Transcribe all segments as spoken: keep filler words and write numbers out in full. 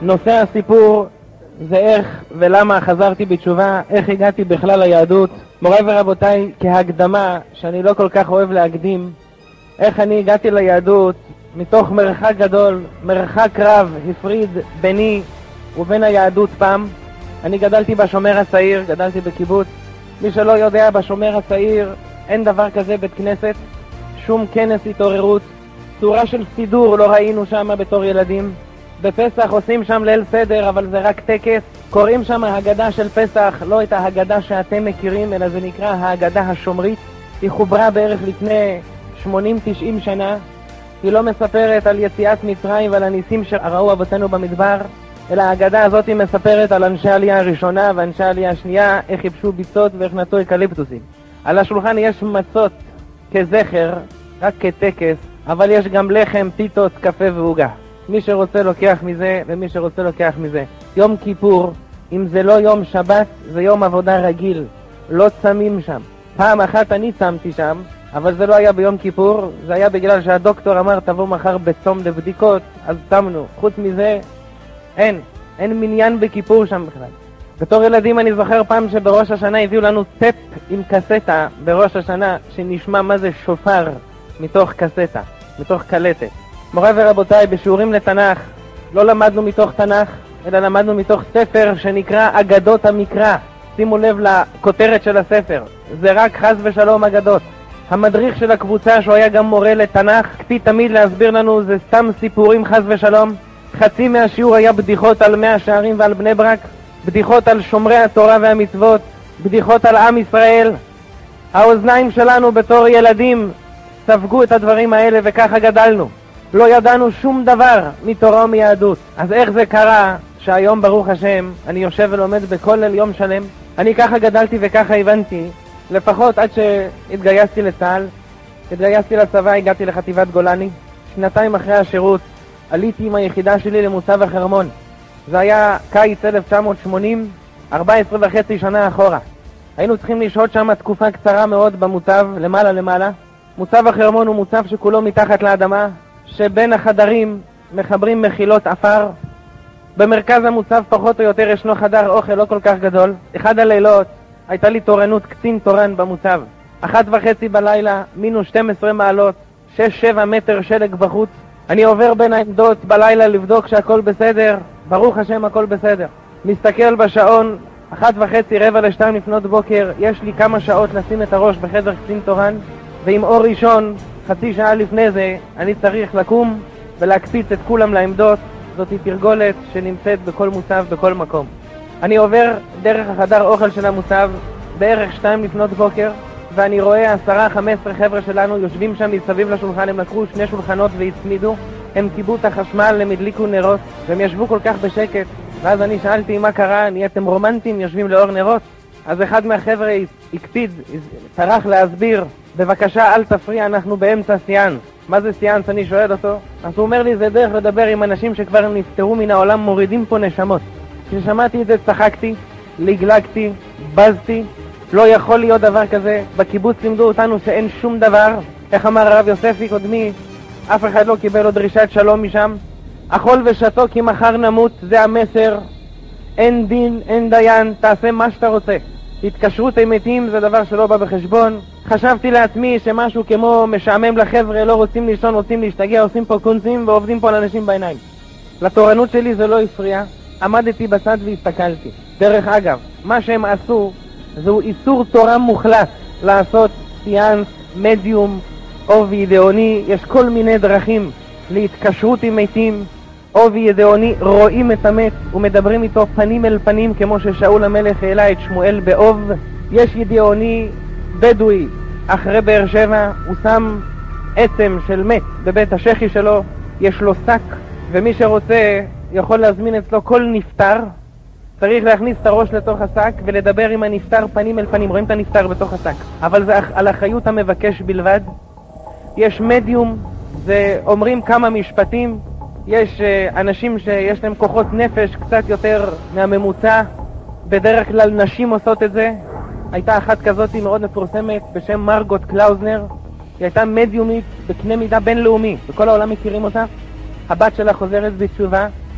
נושא הסיפור זה איך ולמה חזרתי בתשובה, איך הגעתי בכלל ליהדות. מוריי ורבותיי, כהקדמה, שאני לא כל כך אוהב להקדים, איך אני הגעתי ליהדות מתוך מרחק גדול, מרחק רב הפריד ביני ובין היהדות פעם. אני גדלתי בשומר הצעיר, גדלתי בקיבוץ. מי שלא יודע, בשומר הצעיר אין דבר כזה בית כנסת, שום כנס התעוררות, צורה של סידור לא ראינו שם בתור ילדים. בפסח עושים שם ליל סדר, אבל זה רק טקס. קוראים שם ההגדה של פסח, לא את ההגדה שאתם מכירים, אלא זה נקרא ההגדה השומרית. היא חוברה בערך לפני שמונים תשעים שנה. היא לא מספרת על יציאת מצרים ועל הניסים שראו אבותינו במדבר, אלא ההגדה הזאת היא מספרת על אנשי העלייה הראשונה ואנשי העלייה השנייה, איך חיפשו ביצות ואיך נטו אקליפטוסים. על השולחן יש מצות כזכר, רק כטקס, אבל יש גם לחם, פיתות, קפה ועוגה. מי שרוצה לוקח מזה ומי שרוצה לוקח מזה. יום כיפור, אם זה לא יום שבת, זה יום עבודה רגיל, לא צמים שם. פעם אחת אני צמתי שם, אבל זה לא היה ביום כיפור, זה היה בגלל שהדוקטור אמר תבוא מחר בצום לבדיקות, אז צמנו. חוץ מזה, אין, אין מניין בכיפור שם בכלל. בתור ילדים אני זוכר פעם שבראש השנה הביאו לנו טפ עם קסטה בראש השנה, שנשמע מה זה שופר מתוך קסטה, מתוך קלטת. מוריי ורבותיי, בשיעורים לתנ"ך לא למדנו מתוך תנ"ך, אלא למדנו מתוך ספר שנקרא אגדות המקרא. שימו לב לכותרת של הספר, זה רק חס ושלום אגדות. המדריך של הקבוצה, שהוא היה גם מורה לתנ"ך, הקפיד תמיד להסביר לנו, זה סתם סיפורים חס ושלום. חצי מהשיעור היה בדיחות על מאה שערים ועל בני ברק, בדיחות על שומרי התורה והמצוות, בדיחות על עם ישראל. האוזניים שלנו בתור ילדים ספגו את הדברים האלה וככה גדלנו. לא ידענו שום דבר מתורה ומיהדות. אז איך זה קרה שהיום ברוך השם אני יושב ולומד בכולל יום שלם? אני ככה גדלתי וככה הבנתי, לפחות עד שהתגייסתי לצה"ל. התגייסתי לצבא, הגעתי לחטיבת גולני. שנתיים אחרי השירות עליתי עם היחידה שלי למוצב החרמון. זה היה קיץ אלף תשע מאות שמונים, ארבע עשרה וחצי שנה אחורה. היינו צריכים לשהות שם תקופה קצרה מאוד במוצב, למעלה למעלה. מוצב החרמון הוא מוצב שכולו מתחת לאדמה, שבין החדרים מחברים מחילות אפר. במרכז המוצב פחות או יותר ישנו חדר אוכל לא כל כך גדול. אחד הלילות הייתה לי תורנות קצין תורן במוצב. אחת וחצי בלילה, מינוס שתים עשרה מעלות, שש שבע מטר שלג בחוץ. אני עובר בין העמדות בלילה לבדוק שהכל בסדר. ברוך השם הכל בסדר. מסתכל בשעון, אחת וחצי רבע לשתיים לפנות בוקר. יש לי כמה שעות לשים את הראש בחדר קצין תורן, ועם אור ראשון חצי שעה לפני זה אני צריך לקום ולהקפיץ את כולם לעמדות. זאת היא תרגולת שנמצאת בכל מוצב, בכל מקום. אני עובר דרך החדר אוכל של המוצב בערך שתיים לפנות בוקר, ואני רואה עשרה חמש עשרה חבר'ה שלנו יושבים שם מסביב לשולחן. הם לקחו שני שולחנות והצמידו, הם קיבלו את החשמל, הם הדליקו נרות, והם ישבו כל כך בשקט. ואז אני שאלתי מה קרה, נהייתם רומנטיים, יושבים לאור נרות? אז אחד מהחבר'ה הקפיד, טרח להסביר, בבקשה אל תפריע, אנחנו באמצע סיאנס. מה זה סיאנס? אני שואל אותו. אז הוא אומר לי, זה דרך לדבר עם אנשים שכבר נפטרו מן העולם, מורידים פה נשמות. כששמעתי את זה צחקתי, לגלגתי, בזתי. לא יכול להיות דבר כזה. בקיבוץ לימדו אותנו שאין שום דבר. איך אמר הרב יוספי קודמי, אף אחד לא קיבל עוד דרישת שלום משם. אכול ושתו כי מחר נמות, זה המסר. אין דין, אין דיין, תעשה מה שאתה רוצה. התקשרות עם מתים זה דבר שלא בא בחשבון. חשבתי לעצמי שמשהו כמו משעמם לחבר'ה, לא רוצים לישון, רוצים להשתגע, עושים פה קונצים ועובדים פה לאנשים בעיניים. לתורנות שלי זה לא הפריע. עמדתי בצד והסתכלתי. דרך אגב, מה שהם עשו זהו איסור תורה מוחלט לעשות סיאנס, מדיום, עובי ידעוני. יש כל מיני דרכים להתקשרות עם מתים. עובי ידעוני, רואים את המת ומדברים איתו פנים אל פנים, כמו ששאול המלך העלה את שמואל בעוב. יש ידעוני בדואי אחרי באר שבע, הוא שם עצם של מת בבית השכי שלו, יש לו שק, ומי שרוצה יכול להזמין אצלו כל נפטר. צריך להכניס את הראש לתוך השק ולדבר עם הנפטר פנים אל פנים. רואים את הנפטר בתוך השק, אבל זה על אחריות המבקש בלבד. יש מדיום, זה אומרים כמה משפטים. יש uh, אנשים שיש להם כוחות נפש קצת יותר מהממוצע. בדרך כלל נשים עושות את זה. הייתה אחת כזאת מאוד מפורסמת בשם מרגוט קלאוזנר. היא הייתה מדיומית בקנה מידה בינלאומי, בכל העולם מכירים אותה. הבת שלה חוזרת בתשובה,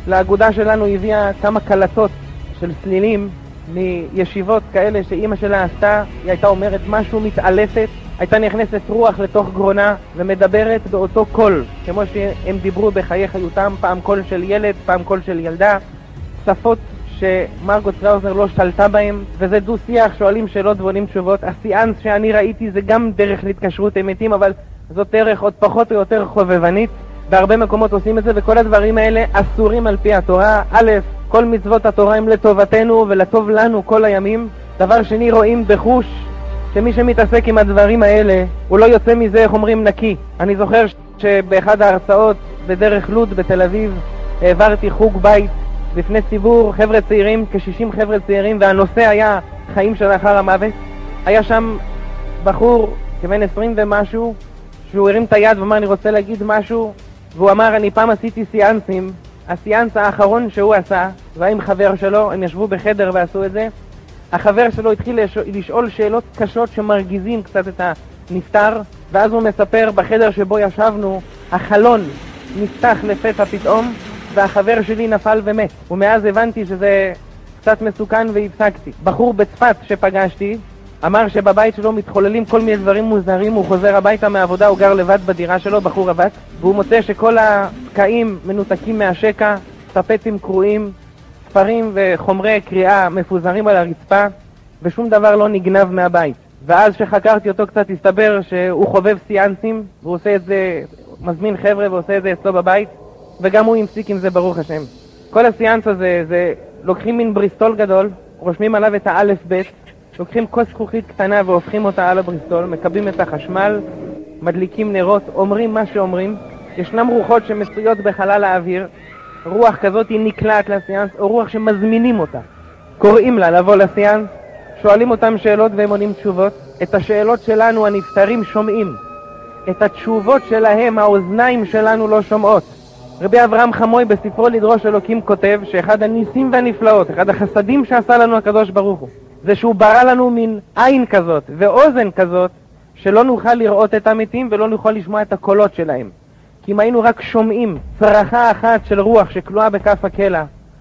לאגודה שלנו הביאה כמה קלטות של סלילים מישיבות כאלה שאימא שלה עשתה. היא הייתה אומרת משהו, מתעלפת, הייתה נכנסת רוח לתוך גרונה ומדברת באותו קול, כמו שהם דיברו בחיי חיותם, פעם קול של ילד, פעם קול של ילדה, שפות שמרגוט קראוזנר לא שלטה בהם, וזה דו שיח, שואלים שאלות ועונים תשובות. הסיאנס שאני ראיתי זה גם דרך להתקשרות עם מתים, אבל זאת דרך עוד פחות או יותר חובבנית. בהרבה מקומות עושים את זה, וכל הדברים האלה אסורים על פי התורה. א', כל מצוות התורה הם לטובתנו ולטוב לנו כל הימים. דבר שני, רואים בחוש שמי שמתעסק עם הדברים האלה הוא לא יוצא מזה, איך אומרים, נקי. אני זוכר שבאחד ההרצאות בדרך לוד בתל אביב העברתי חוג בית לפני ציבור חבר'ה צעירים, כ-שישים חבר'ה צעירים, והנושא היה חיים שלאחר המוות. היה שם בחור כבן עשרים ומשהו שהוא הרים את היד ואמר אני רוצה להגיד משהו, והוא אמר אני פעם עשיתי סיאנסים. הסיאנס האחרון שהוא עשה והיה עם חבר שלו, הם ישבו בחדר ועשו את זה. החבר שלו התחיל לשאול שאלות קשות שמרגיזים קצת את הנפטר, ואז הוא מספר בחדר שבו ישבנו החלון נפתח לפתע פתאום והחבר שלי נפל ומת, ומאז הבנתי שזה קצת מסוכן והפסקתי. בחור בצפת שפגשתי אמר שבבית שלו מתחוללים כל מיני דברים מוזרים, הוא חוזר הביתה מהעבודה, הוא גר לבד בדירה שלו, בחור רווק, והוא מוצא שכל הפקעים מנותקים מהשקע, טפטים קרועים, ספרים וחומרי קריאה מפוזרים על הרצפה, ושום דבר לא נגנב מהבית. ואז שחקרתי אותו קצת הסתבר שהוא חובב סיאנסים, והוא עושה את זה, מזמין חבר'ה ועושה את זה אצלו בבית, וגם הוא המסיק עם זה ברוך השם. כל הסיאנס הזה, זה לוקחים מין בריסטול גדול, רושמים עליו את האלף בית, לוקחים כוס זכוכית קטנה והופכים אותה על הבריסטול, מקבים את החשמל, מדליקים נרות, אומרים מה שאומרים. ישנם רוחות שמצויות בחלל האוויר, רוח כזאת היא נקלעת לסיאנס, או רוח שמזמינים אותה. קוראים לה לבוא לסיאנס, שואלים אותם שאלות והם עונים תשובות. את השאלות שלנו הנפטרים שומעים, את התשובות שלהם האוזניים שלנו לא שומעות. רבי אברהם חמוי בספרו לדרוש אלוקים כותב שאחד הניסים והנפלאות, אחד החסדים שעשה לנו הקדוש ברוך הוא, זה שהוא ברא לנו מין עין כזאת ואוזן כזאת שלא נוכל לראות את המתים ולא נוכל לשמוע את הקולות שלהם. כי אם היינו רק שומעים צרחה אחת של רוח שכלואה בכף הקלע,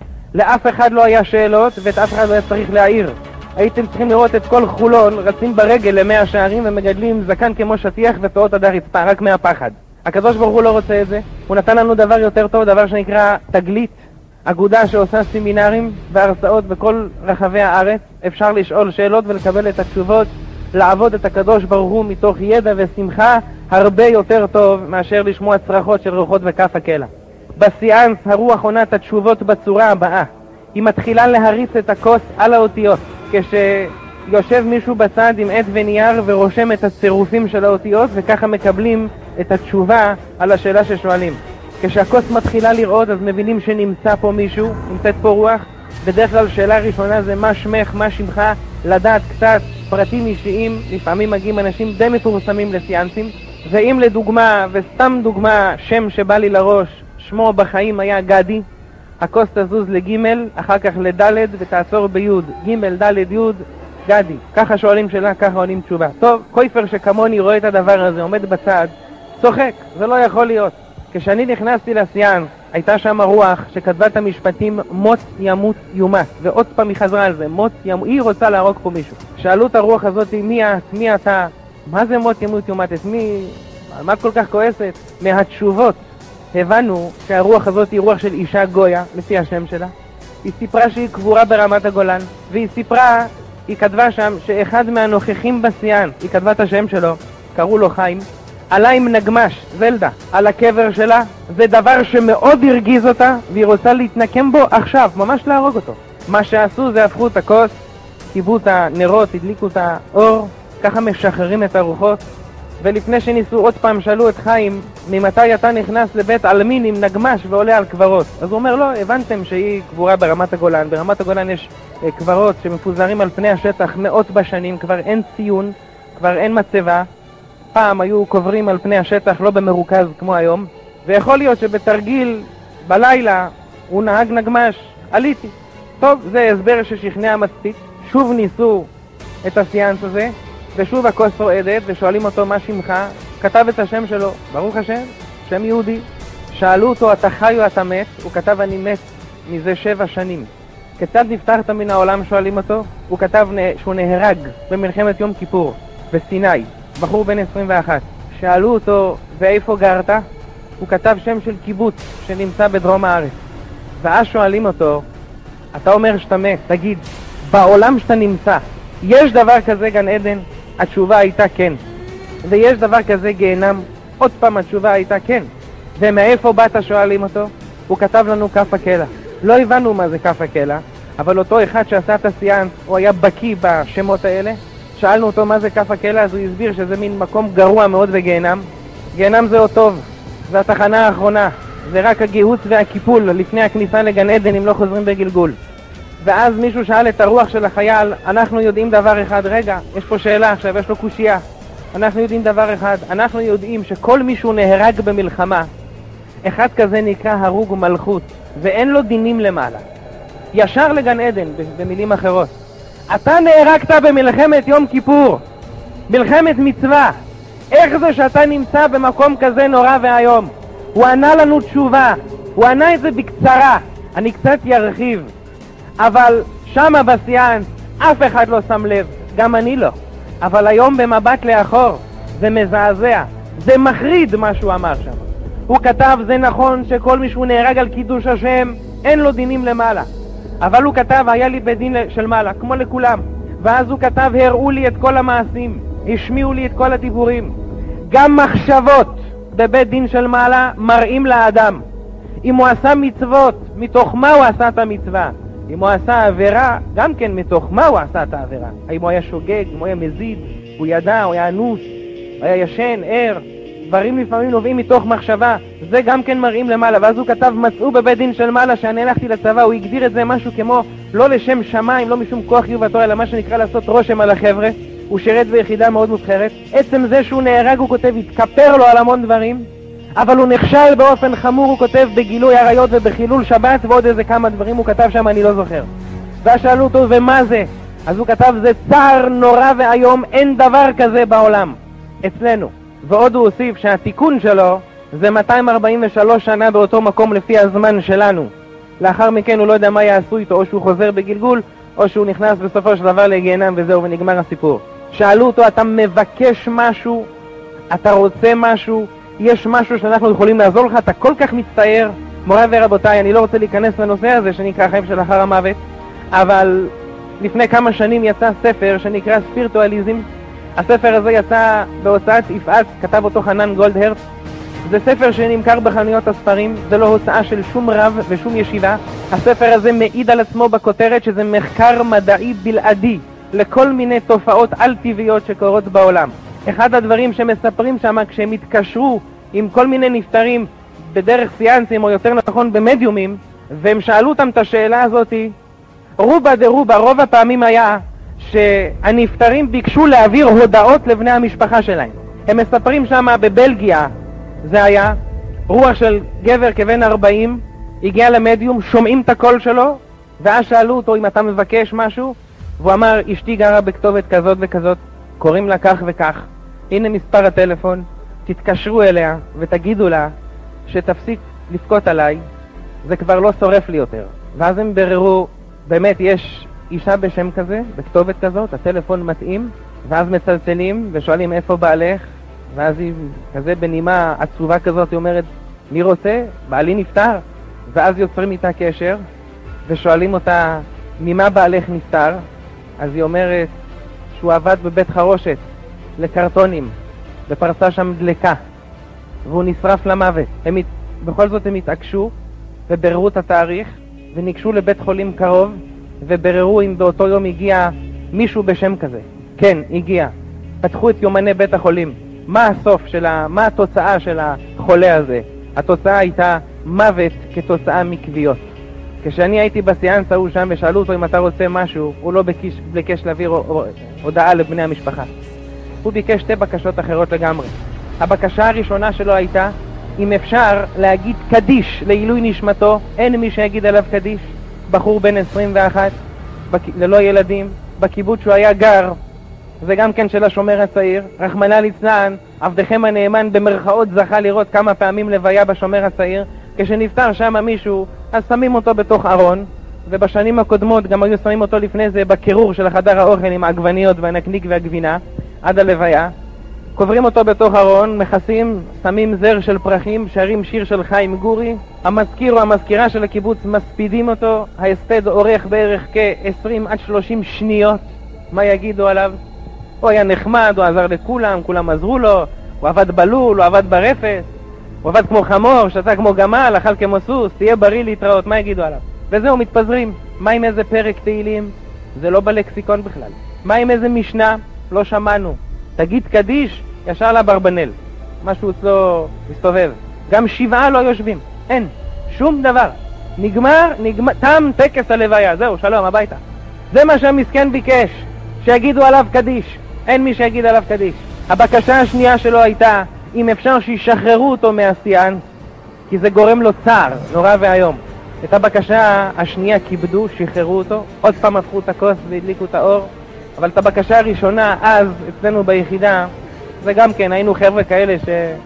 לאף אחד לא היה שאלות ואת אף אחד לא היה צריך להעיר. הייתם צריכים לראות את כל חולון רצים ברגל למאה שערים ומגדלים זקן כמו שטיח ופאות עד הרצפה רק מהפחד. הקדוש ברוך הוא לא רוצה את זה, הוא נתן לנו דבר יותר טוב, דבר שנקרא תגלית, אגודה שעושה סמינרים והרצאות בכל רחבי הארץ. אפשר לשאול שאלות ולקבל את התשובות, לעבוד את הקדוש ברוך הוא מתוך ידע ושמחה הרבה יותר טוב מאשר לשמוע צרחות של רוחות בכף הקלע. בסיאנס הרוח עונה את התשובות בצורה הבאה, היא מתחילה להריץ את הכוס על האותיות. כשיושב מישהו בצד עם עט ונייר ורושם את הצירופים של האותיות, וככה מקבלים את התשובה על השאלה ששואלים. כשהכוס מתחילה לראות אז מבינים שנמצא פה מישהו, נמצאת פה רוח. בדרך כלל שאלה ראשונה זה מה שמך, מה שמך, לדעת קצת פרטים אישיים. לפעמים מגיעים אנשים די מפורסמים לסיאנסים, ואם לדוגמה, וסתם דוגמה, שם שבא לי לראש, שמו בחיים היה גדי, הכוס תזוז לגימל, אחר כך לדלת ותעצור ביוד, גימל, דלת, יוד, גדי. ככה שואלים שאלה, ככה עונים תשובה. טוב, קויפר שכמוני רואה את הדבר הזה, עומד בצד, צוחק, זה לא יכול להיות. כשאני נכנסתי לסיאנס, הייתה שם רוח שכתבה את המשפטים מות ימות יומת, ועוד פעם היא חזרה על זה, מות ימות, היא רוצה להרוג פה מישהו. שאלו את הרוח הזאת, מי את, מי אתה, מה זה מות ימות יומת, את מי, מה את כל כך כועסת? מהתשובות הבנו שהרוח הזאת היא רוח של אישה גויה, לפי השם שלה. היא סיפרה שהיא קבורה ברמת הגולן, והיא סיפרה, היא כתבה שם שאחד מהנוכחים בסיאנס, היא כתבה את השם שלו, קראו לו חיים, עלה עם נגמש, זלדה, על הקבר שלה. זה דבר שמאוד הרגיז אותה, והיא רוצה להתנקם בו עכשיו, ממש להרוג אותו. מה שעשו זה הפכו את הכוס, קיבו את הנרות, הדליקו את האור, ככה משחררים את הרוחות. ולפני שניסו עוד פעם שאלו את חיים, ממתי אתה נכנס לבית אלמין עם נגמש ועולה על קברות? אז הוא אומר, לא, הבנתם שהיא קבורה ברמת הגולן. ברמת הגולן יש אה, קברות שמפוזרים על פני השטח מאות בשנים, כבר אין ציון, כבר אין מצבה. פעם היו קוברים על פני השטח, לא במרוכז כמו היום, ויכול להיות שבתרגיל בלילה הוא נהג נגמש, עליתי. טוב, זה הסבר ששכנע מספיק. שוב ניסו את הסיאנס הזה, ושוב הכוס רועדת, ושואלים אותו מה שמך, כתב את השם שלו, ברוך השם, שם יהודי. שאלו אותו אתה חי או אתה מת, הוא כתב אני מת, מזה שבע שנים. כיצד נפטרת מן העולם, שואלים אותו? הוא כתב שהוא נהרג במלחמת יום כיפור בסיני, בחור בן עשרים ואחת. שאלו אותו, ואיפה גרת? הוא כתב שם של קיבוץ שנמצא בדרום הארץ. ואז שואלים אותו, אתה אומר שאתה מת, תגיד, בעולם שאתה נמצא, יש דבר כזה גן עדן? התשובה הייתה כן. ויש דבר כזה גיהנם? עוד פעם התשובה הייתה כן. ומאיפה באת, שואלים אותו? הוא כתב לנו כף הקלע. לא הבנו מה זה כף הקלע, אבל אותו אחד שעשה את הסיאנס, הוא היה בקיא בשמות האלה. שאלנו אותו מה זה כף הקלע, אז הוא הסביר שזה מין מקום גרוע מאוד בגיהנם. גיהנם זה עוד טוב, זה התחנה האחרונה, זה רק הגיהוץ והקיפול לפני הכניסה לגן עדן אם לא חוזרים בגלגול. ואז מישהו שאל את הרוח של החייל, אנחנו יודעים דבר אחד, רגע, יש פה שאלה עכשיו, יש לו קושייה. אנחנו יודעים דבר אחד, אנחנו יודעים שכל מישהו נהרג במלחמה, אחד כזה נקרא הרוג ומלכות, ואין לו דינים למעלה. ישר לגן עדן, במילים אחרות. אתה נהרגת במלחמת יום כיפור, מלחמת מצווה. איך זה שאתה נמצא במקום כזה נורא והיום? הוא ענה לנו תשובה, הוא ענה את זה בקצרה, אני קצת ירחיב. אבל שמה בסיאנס אף אחד לא שם לב, גם אני לא. אבל היום במבט לאחור זה מזעזע, זה מחריד מה שהוא אמר שם. הוא כתב, זה נכון שכל מישהו נהרג על קידוש השם, אין לו דינים למעלה. אבל הוא כתב, היה לי בית דין של מעלה, כמו לכולם. ואז הוא כתב, הראו לי את כל המעשים, השמיעו לי את כל הדיבורים. גם מחשבות בבית דין של מעלה מראים לאדם. אם הוא עשה מצוות, מתוך מה הוא עשה את המצווה? אם הוא עשה עבירה, גם כן מתוך מה הוא עשה את העבירה? האם הוא היה שוגג, אם הוא היה מזיד, הוא ידע, הוא היה אנוס, הוא היה ישן, ער. דברים לפעמים נובעים מתוך מחשבה, זה גם כן מראים למעלה. ואז הוא כתב, מצאו בבית דין של מעלה שאני הלכתי לצבא, הוא הגדיר את זה משהו כמו לא לשם שמיים, לא משום כוח יובתו, אלא מה שנקרא לעשות רושם על החבר'ה. הוא שירת ביחידה מאוד מובחרת. עצם זה שהוא נהרג, הוא כותב, התכפר לו על המון דברים, אבל הוא נכשל באופן חמור, הוא כותב, בגילוי עריות ובחילול שבת ועוד איזה כמה דברים הוא כתב שם, אני לא זוכר. ואז שאלו אותו, ומה זה? אז הוא כתב, זה צער נורא והיום, אין דבר כזה בעולם אצלנו. ועוד הוא הוסיף שהתיקון שלו זה מאתיים ארבעים ושלוש שנה באותו מקום לפי הזמן שלנו. לאחר מכן הוא לא יודע מה יעשו איתו, או שהוא חוזר בגלגול, או שהוא נכנס בסופו של דבר לגיהנם וזהו ונגמר הסיפור. שאלו אותו, אתה מבקש משהו? אתה רוצה משהו? יש משהו שאנחנו יכולים לעזור לך? אתה כל כך מצטער? מוריי ורבותיי, אני לא רוצה להיכנס לנושא הזה שנקרא חיים של אחר המוות, אבל לפני כמה שנים יצא ספר שנקרא ספירטואליזם. הספר הזה יצא בהוצאת יפעת, כתב אותו חנן גולדהרט. זה ספר שנמכר בחנויות הספרים, זה לא הוצאה של שום רב ושום ישיבה. הספר הזה מעיד על עצמו בכותרת שזה מחקר מדעי בלעדי לכל מיני תופעות על-טבעיות שקורות בעולם. אחד הדברים שמספרים שם, כשהם התקשרו עם כל מיני נפטרים בדרך סיאנסים, או יותר נכון במדיומים, והם שאלו אותם את השאלה הזאת, רובה דרובה, רוב הפעמים היה שהנפטרים ביקשו להעביר הודעות לבני המשפחה שלהם. הם מספרים שם בבלגיה, זה היה רוח של גבר כבן ארבעים, הגיע למדיום, שומעים את הקול שלו, ואז שאלו אותו אם אתה מבקש משהו, והוא אמר, אשתי גרה בכתובת כזאת וכזאת, קוראים לה כך וכך, הנה מספר הטלפון, תתקשרו אליה ותגידו לה שתפסיק לפקוט עליי, זה כבר לא שורף לי יותר. ואז הם בררו, באמת יש אישה בשם כזה, בכתובת כזאת, הטלפון מתאים, ואז מצלצלים ושואלים איפה בעלך, ואז היא כזה בנימה עצובה כזאת, היא אומרת, מי רוצה? בעלי נפטר. ואז יוצרים איתה קשר ושואלים אותה, ממה בעלך נפטר? אז היא אומרת שהוא עבד בבית חרושת לקרטונים, בפרצה שם דלקה, והוא נשרף למוות. הם, בכל זאת הם התעקשו ובררו את התאריך וניגשו לבית חולים קרוב ובררו אם באותו יום הגיע מישהו בשם כזה. כן, הגיע. פתחו את יומני בית החולים. מה הסוף של ה... מה התוצאה של החולה הזה? התוצאה הייתה מוות כתוצאה מכוויות. כשאני הייתי בסיאנס ההוא שם ושאלו אותו אם אתה רוצה משהו, הוא לא ביקש, ביקש להעביר הודעה לבני המשפחה. הוא ביקש שתי בקשות אחרות לגמרי. הבקשה הראשונה שלו הייתה, אם אפשר להגיד קדיש לעילוי נשמתו, אין מי שיגיד עליו קדיש. בחור בן עשרים ואחת, בק... ללא ילדים, בקיבוץ שהוא היה גר, זה גם כן של השומר הצעיר, רחמנא ליצלן, עבדכם הנאמן במרכאות זכה לראות כמה פעמים לוויה בשומר הצעיר. כשנפטר שם מישהו, אז שמים אותו בתוך ארון, ובשנים הקודמות גם היו שמים אותו לפני זה בקירור של החדר האוכל עם העגבניות והנקניק והגבינה, עד הלוויה. קוברים אותו בתוך ארון, מכסים, שמים זר של פרחים, שרים שיר של חיים גורי. המזכיר או המזכירה של הקיבוץ מספידים אותו, ההספד אורך בערך כ-עשרים עד שלושים שניות. מה יגידו עליו? הוא היה נחמד, הוא עזר לכולם, כולם עזרו לו, הוא עבד בלול, הוא עבד ברפס, הוא עבד כמו חמור, שתה כמו גמל, אכל כמו סוס, תהיה בריא להתראות, מה יגידו עליו? וזהו, מתפזרים. מה עם איזה פרק תהילים? זה לא בלקסיקון בכלל. מה עם איזה משנה? לא שמענו. תגיד קדיש, ישר לאברבנאל. משהו אצלו מסתובב. גם שבעה לא יושבים. אין. שום דבר. נגמר, נגמר, תם טקס הלוויה. זהו, שלום, הביתה. זה מה שהמסכן ביקש. שיגידו עליו קדיש. אין מי שיגיד עליו קדיש. הבקשה השנייה שלו הייתה, אם אפשר שישחררו אותו מהסיאנס, כי זה גורם לו צער, נורא והיום. את הבקשה השנייה כיבדו, שחררו אותו, עוד פעם הפכו את הכוס והדליקו את האור, אבל את הבקשה הראשונה, אז, אצלנו ביחידה, זה גם כן, היינו חבר'ה כאלה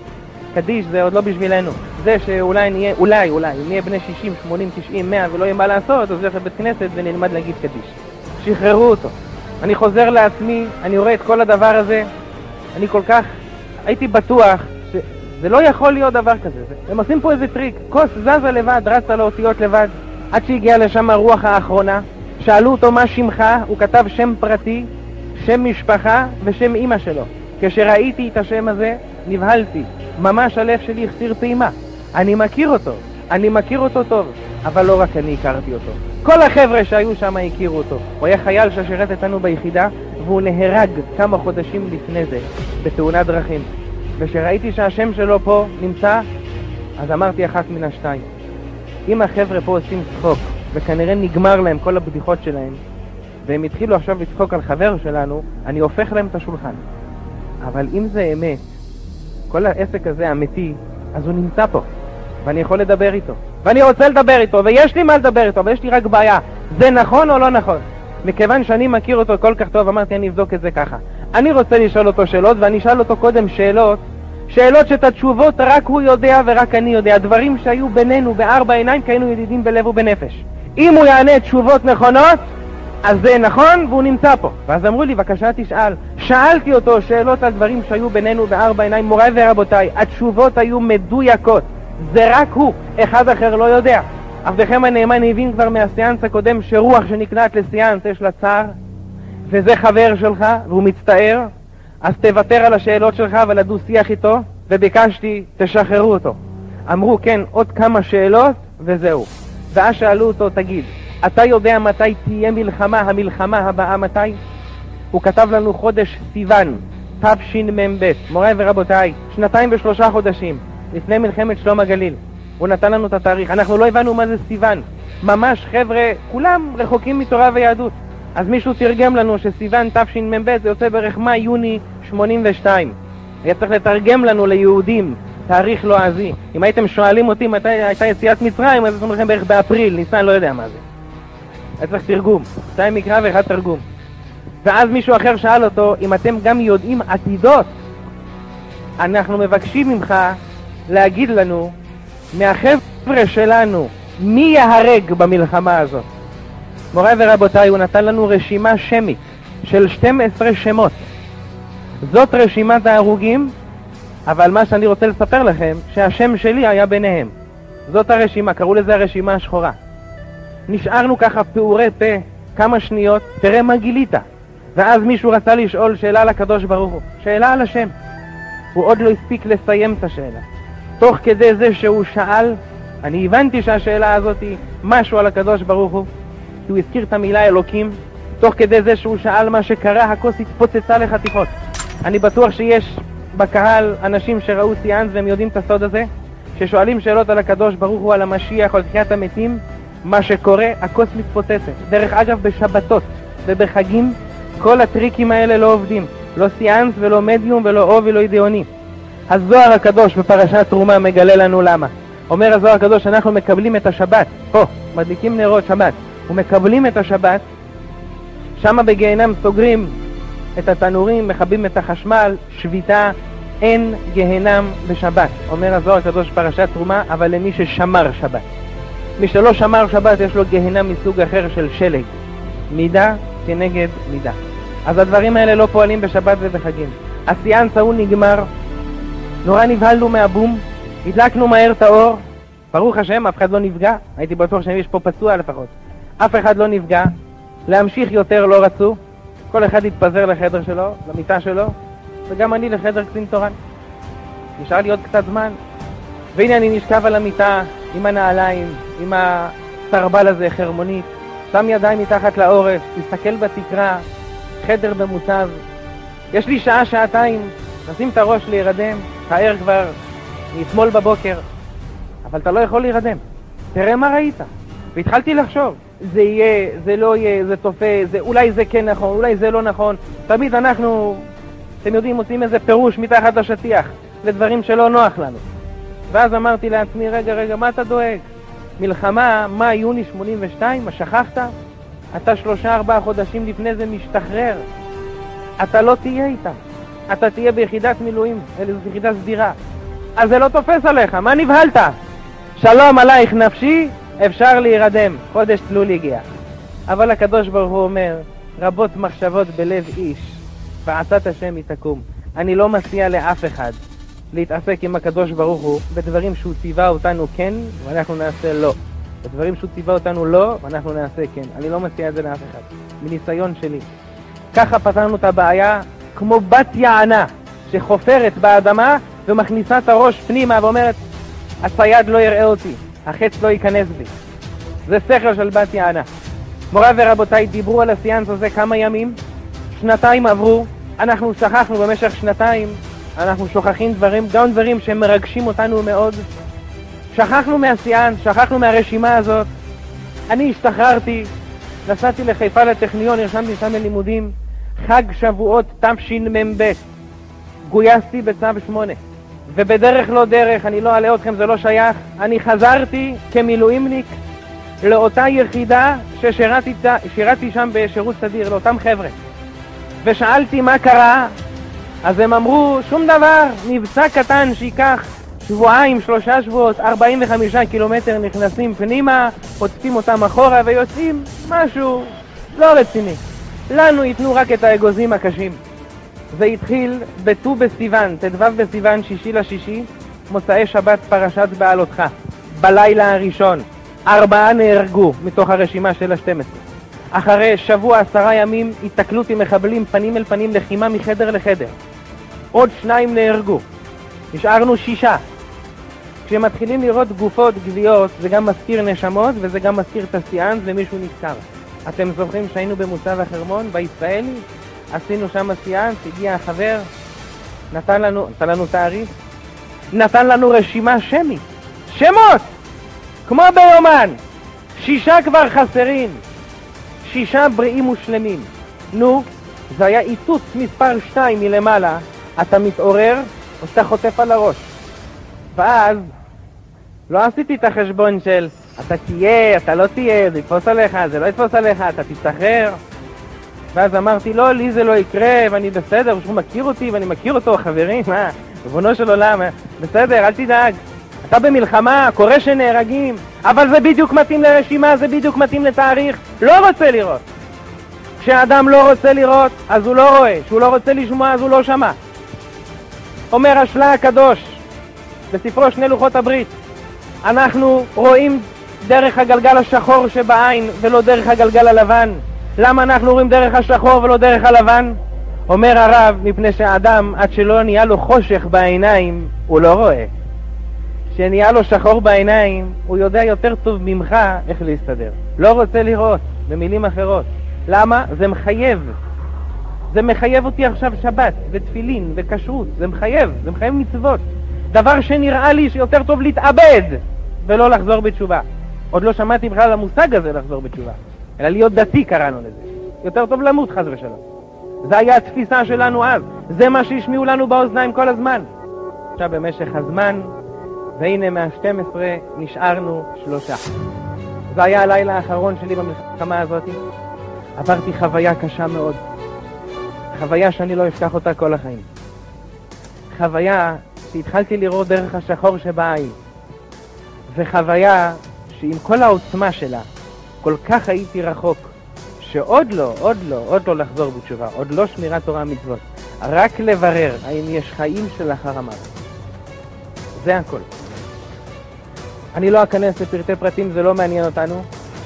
שקדיש זה עוד לא בשבילנו. זה שאולי נהיה, אולי, אולי, אם נהיה בני שישים, שמונים, תשעים, מאה ולא יהיה מה לעשות, אז נלך לבית כנסת ונלמד להגיד קדיש. שחררו אותו. אני חוזר לעצמי, אני רואה את כל הדבר הזה, אני כל כך, הייתי בטוח שזה לא יכול להיות דבר כזה. הם עושים פה איזה טריק, כוס זזה לבד, רצה לאותיות לבד, עד שהגיעה לשם הרוח האחרונה, שאלו אותו מה שמך, הוא כתב שם פרטי, שם משפחה ושם אמא שלו. כשראיתי את השם הזה, נבהלתי. ממש הלב שלי החסיר פעימה. אני מכיר אותו, אני מכיר אותו טוב, אבל לא רק אני הכרתי אותו. כל החבר'ה שהיו שם הכירו אותו. הוא היה חייל ששירת איתנו ביחידה, והוא נהרג כמה חודשים לפני זה, בתאונת דרכים. ושראיתי שהשם שלו פה נמצא, אז אמרתי אחת מן השתיים. אם החבר'ה פה עושים צחוק, וכנראה נגמר להם כל הבדיחות שלהם, והם התחילו עכשיו לצחוק על חבר שלנו, אני הופך להם את השולחן. אבל אם זה אמת, כל העסק הזה אמיתי, אז הוא נמצא פה, ואני יכול לדבר איתו. ואני רוצה לדבר איתו, ויש לי מה לדבר איתו, אבל יש לי רק בעיה. זה נכון או לא נכון? מכיוון שאני מכיר אותו כל כך טוב, אמרתי אני אבדוק את זה ככה. אני רוצה לשאול אותו שאלות, ואני אשאל אותו קודם שאלות, שאלות שאת התשובות רק הוא יודע ורק אני יודע, דברים שהיו בינינו בארבע עיניים, כי היינו ידידים בלב ובנפש. אם הוא יענה תשובות נכונות, אז זה נכון והוא נמצא פה. ואז אמרו לי, בבקשה תשאל. שאלתי אותו שאלות על דברים שהיו בינינו בארבע עיניים, מוריי ורבותיי, התשובות היו מדויקות. זה רק הוא, אחד אחר לא יודע. עבדכם הנאמן הבין כבר מהסיאנס הקודם שרוח שנקנעת לסיאנס יש לה צער, וזה חבר שלך והוא מצטער, אז תוותר על השאלות שלך ולדו שיח איתו, וביקשתי תשחררו אותו. אמרו כן, עוד כמה שאלות וזהו. ואז שאלו אותו, תגיד, אתה יודע מתי תהיה מלחמה, המלחמה הבאה מתי? הוא כתב לנו חודש סיוון, תשמ"ב, מוריי ורבותיי, שנתיים ושלושה חודשים לפני מלחמת שלום הגליל. הוא נתן לנו את התאריך, אנחנו לא הבנו מה זה סיוון. ממש חבר'ה, כולם רחוקים מתורה ויהדות. אז מישהו תרגם לנו שסיוון תשמ"ב זה יוצא בערך מאי יוני שמונים ושתיים. היה צריך לתרגם לנו ליהודים תאריך לועזי. אם הייתם שואלים אותי מתי הייתה יציאת מצרים, אז אתם לכם בערך באפריל, ניסן לא יודע מה זה. היה צריך תרגום, שתיים מקרא ואחד תרגום. ואז מישהו אחר שאל אותו, אם אתם גם יודעים עתידות, אנחנו מבקשים ממך להגיד לנו, מהחבר'ה שלנו, מי יהרג במלחמה הזאת? מוריי ורבותיי, הוא נתן לנו רשימה שמית של שתים עשרה שמות. זאת רשימת ההרוגים, אבל מה שאני רוצה לספר לכם, שהשם שלי היה ביניהם. זאת הרשימה, קראו לזה הרשימה השחורה. נשארנו ככה פעורי פה כמה שניות, תראה מה גילית. ואז מישהו רצה לשאול שאלה על הקדוש ברוך הוא, שאלה על השם. הוא עוד לא הספיק לסיים את השאלה. תוך כדי זה שהוא שאל, אני הבנתי שהשאלה הזאת היא משהו על הקדוש ברוך הוא, כי הוא הזכיר את המילה אלוקים. תוך כדי זה שהוא שאל מה שקרה, הכוס התפוצצה לחתיכות. אני בטוח שיש בקהל אנשים שראו סיאנס והם יודעים את הסוד הזה, ששואלים שאלות על הקדוש ברוך הוא, על המשיח או על תחיית המתים, מה שקורה, הכוס מתפוצצת. דרך אגב, בשבתות ובחגים, כל הטריקים האלה לא עובדים. לא סיאנס ולא מדיום ולא אוב ולא אידיוני. הזוהר הקדוש בפרשת תרומה מגלה לנו למה. אומר הזוהר הקדוש, אנחנו מקבלים את השבת. פה, מדליקים נרות שבת. ומקבלים את השבת, שמה בגיהנם סוגרים את התנורים, מכבים את החשמל, שביתה, אין גיהנם בשבת. אומר הזוהר הקדוש פרשת תרומה, אבל למי ששמר שבת. מי שלא שמר שבת יש לו גהנה מסוג אחר של שלג. מידה כנגד מידה. אז הדברים האלה לא פועלים בשבת ובחגים. הסיאנס ההוא נגמר, נורא נבהלנו מהבום, הדלקנו מהר את האור, ברוך השם, אף אחד לא נפגע, הייתי בטוח שיש פה פצוע לפחות. אף אחד לא נפגע, להמשיך יותר לא רצו, כל אחד התפזר לחדר שלו, למיטה שלו, וגם אני לחדר קצין תורן. נשאר לי עוד קצת זמן, והנה אני נשכב על המיטה עם הנעליים, עם הסרבל הזה, חרמונית, שם ידיים מתחת לעורף, מסתכל בתקרה, חדר במוצב. יש לי שעה, שעתיים, נשים את הראש להירדם, תאר כבר מאתמול בבוקר, אבל אתה לא יכול להירדם. תראה מה ראית. והתחלתי לחשוב, זה יהיה, זה לא יהיה, זה תופה, זה, אולי זה כן נכון, אולי זה לא נכון. תמיד אנחנו, אתם יודעים, מוצאים איזה פירוש מתחת לשטיח, לדברים שלא נוח לנו. ואז אמרתי לעצמי, רגע, רגע, מה אתה דואג? מלחמה, מה, יוני שמונים ושתיים, מה שכחת? אתה שלושה, ארבעה חודשים לפני זה משתחרר. אתה לא תהיה איתם. אתה תהיה ביחידת מילואים, אלא ביחידה סדירה. אז זה לא תופס עליך, מה נבהלת? שלום עלייך נפשי, אפשר להירדם, חודש תלול הגיע. אבל הקדוש ברוך הוא אומר, רבות מחשבות בלב איש, ועצת השם היא תקום. אני לא מציע לאף אחד להתעסק עם הקדוש ברוך הוא בדברים שהוא ציווה אותנו כן, ואנחנו נעשה לא. בדברים שהוא ציווה אותנו לא, ואנחנו נעשה כן. אני לא מציע את זה לאף אחד, מניסיון שלי. ככה פתרנו את הבעיה כמו בת יענה שחופרת באדמה ומכניסה את הראש פנימה ואומרת, הצייד לא יראה אותי, החץ לא ייכנס בי. זה שכל של בת יענה. מורה ורבותיי, דיברו על הסיאנס הזה כמה ימים, שנתיים עברו, אנחנו שכחנו במשך שנתיים, אנחנו שוכחים דברים, גם דברים שמרגשים אותנו מאוד. שכחנו מהסיאנס, שכחנו מהרשימה הזאת. אני השתחררתי, נסעתי לחיפה לטכניון, נרשמתי שם ללימודים, חג שבועות תשמ"ב, גויסתי בצו שמונה, ובדרך לא דרך, אני לא אעלה אתכם, זה לא שייך, אני חזרתי כמילואימניק לאותה יחידה ששירתי שם בשירות סדיר, לאותם חבר'ה, ושאלתי מה קרה, אז הם אמרו, שום דבר, מבצע קטן שיקח שבועיים, שלושה שבועות, ארבעים וחמישה קילומטר, נכנסים פנימה, חוטפים אותם אחורה ויוצאים, משהו לא רציני. לנו ייתנו רק את האגוזים הקשים. זה התחיל בט"ו בסיוון, ט"ו בסיוון, שישי לשישי, מוצאי שבת פרשת בעלותך. בלילה הראשון, ארבעה נהרגו מתוך הרשימה של ה-שתים עשרה. אחרי שבוע, עשרה ימים, התקלות עם מחבלים פנים אל פנים, לחימה מחדר לחדר. עוד שניים נהרגו. נשארנו שישה. כשמתחילים לראות גופות גוויות, זה גם מזכיר נשמות וזה גם מזכיר את הסיאנס ומישהו נזכר. אתם זוכרים שהיינו במוצב החרמון, בישראלי? עשינו שם סיאנס, הגיע החבר, נתן לנו, נתן לנו תאריך, נתן לנו רשימה שמית. שמות! כמו ביומן. שישה כבר חסרים. שישה בריאים ושלמים. נו, זה היה איתות מספר שתיים מלמעלה. אתה מתעורר, או שאתה חוטף על הראש. ואז, לא עשיתי את החשבון של, אתה תהיה, אתה לא תהיה, זה יתפוס עליך, זה לא יתפוס עליך, אתה תשתחרר. ואז אמרתי, לא, לי זה לא יקרה, ואני בסדר, שהוא מכיר אותי, ואני מכיר אותו, חברים, מה, בבונו של עולם, בסדר, אל תדאג. אתה במלחמה, קורה שנהרגים, אבל זה בדיוק מתאים לרשימה, זה בדיוק מתאים לתאריך, לא רוצה לראות. כשאדם לא רוצה לראות, אז הוא לא רואה, כשהוא לא רוצה לשמוע, אז הוא לא שמע. אומר השלה הקדוש, בספרו שני לוחות הברית, אנחנו רואים דרך הגלגל השחור שבעין ולא דרך הגלגל הלבן. למה אנחנו רואים דרך השחור ולא דרך הלבן? אומר הרב, מפני שהאדם עד שלא נהיה לו חושך בעיניים הוא לא רואה. כשנהיה לו שחור בעיניים הוא יודע יותר טוב ממך איך להסתדר. לא רוצה לראות, במילים אחרות. למה? זה מחייב. זה מחייב אותי עכשיו שבת ותפילין וכשרות, זה מחייב, זה מחייב מצוות. דבר שנראה לי שיותר טוב להתאבד ולא לחזור בתשובה. עוד לא שמעתי בכלל המושג הזה לחזור בתשובה, אלא להיות דתי קראנו לזה. יותר טוב למות חס ושלום. זה היה התפיסה שלנו אז, זה מה שהשמיעו לנו באוזניים כל הזמן. עכשיו במשך הזמן, והנה מה-שתים עשרה נשארנו שלושה. זה היה הלילה האחרון שלי במלחמה הזאת. עברתי חוויה קשה מאוד. חוויה שאני לא אשכח אותה כל החיים. חוויה שהתחלתי לראות דרך השחור שבעין. וחוויה שעם כל העוצמה שלה, כל כך הייתי רחוק, שעוד לא, עוד לא, עוד לא לחזור בתשובה, עוד לא שמירת תורה מצוות, רק לברר האם יש חיים שלאחר המוות. זה הכל. אני לא אכנס לפרטי פרטים, זה לא מעניין אותנו,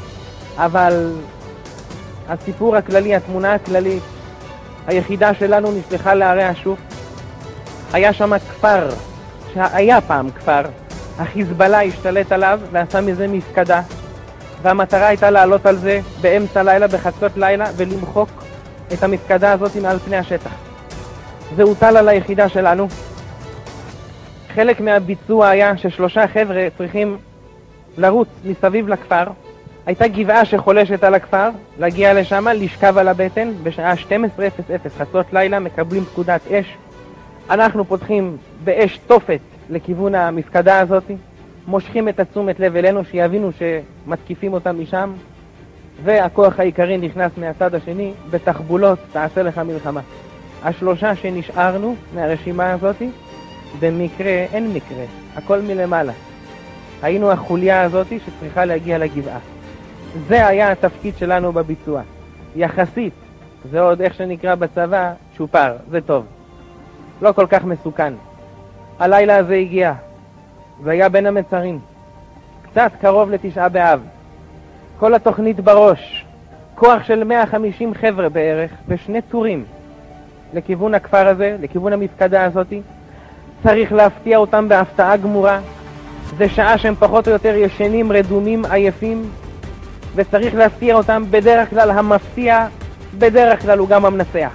אבל הסיפור הכללי, התמונה הכללית, היחידה שלנו נשלחה לערי השוף. היה שם כפר, שהיה פעם כפר, החיזבאללה השתלט עליו ועשה מזה מפקדה, והמטרה הייתה לעלות על זה באמצע לילה, בחצות לילה, ולמחוק את המפקדה הזאת מעל פני השטח. זה הוטל על היחידה שלנו. חלק מהביצוע היה ששלושה חבר'ה צריכים לרוץ מסביב לכפר. הייתה גבעה שחולשת על הכפר, להגיע לשם, לשכב על הבטן, בשעה שתים עשרה אפס אפס, חצות לילה, מקבלים פקודת אש. אנחנו פותחים באש תופת לכיוון המפקדה הזאת, מושכים את התשומת לב אלינו, שיבינו שמתקיפים אותם משם, והכוח העיקרי נכנס מהצד השני, בתחבולות תעשה לך מלחמה. השלושה שנשארנו מהרשימה הזאת, במקרה, אין מקרה, הכל מלמעלה. היינו החוליה הזאת שצריכה להגיע לגבעה. זה היה התפקיד שלנו בביצוע. יחסית, זה עוד איך שנקרא בצבא, צ'ופר, זה טוב. לא כל כך מסוכן. הלילה הזה הגיע, והיה בין המצרים. קצת קרוב לתשעה באב. כל התוכנית בראש. כוח של מאה וחמישים חבר'ה בערך, בשני טורים. לכיוון הכפר הזה, לכיוון המפקדה הזאת. צריך להפתיע אותם בהפתעה גמורה. זה שעה שהם פחות או יותר ישנים, רדומים, עייפים. וצריך להפתיע אותם, בדרך כלל המפתיע, בדרך כלל הוא גם המנצח.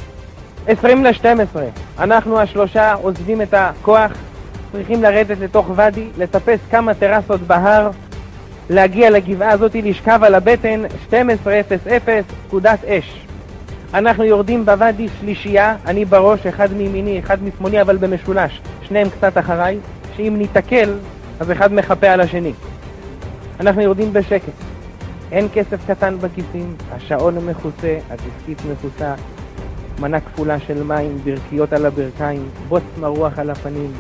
עשרים לשתים עשרה, אנחנו השלושה עוזבים את הכוח, צריכים לרדת לתוך ודי, לטפס כמה טרסות בהר, להגיע לגבעה הזאת, לשכב על הבטן, שתים עשרה אפס אפס, פקודת אש. אנחנו יורדים בוואדי שלישייה, אני בראש, אחד מימיני, אחד משמאלי, אבל במשולש, שניהם קצת אחריי, שאם ניתקל, אז אחד מחפה על השני. אנחנו יורדים בשקט. אין כסף קטן בכיסים, השעון מכוסה, הדיסקית מכוסה, מנה כפולה של מים, ברכיות על הברכיים, בוץ מרוח על הפנים,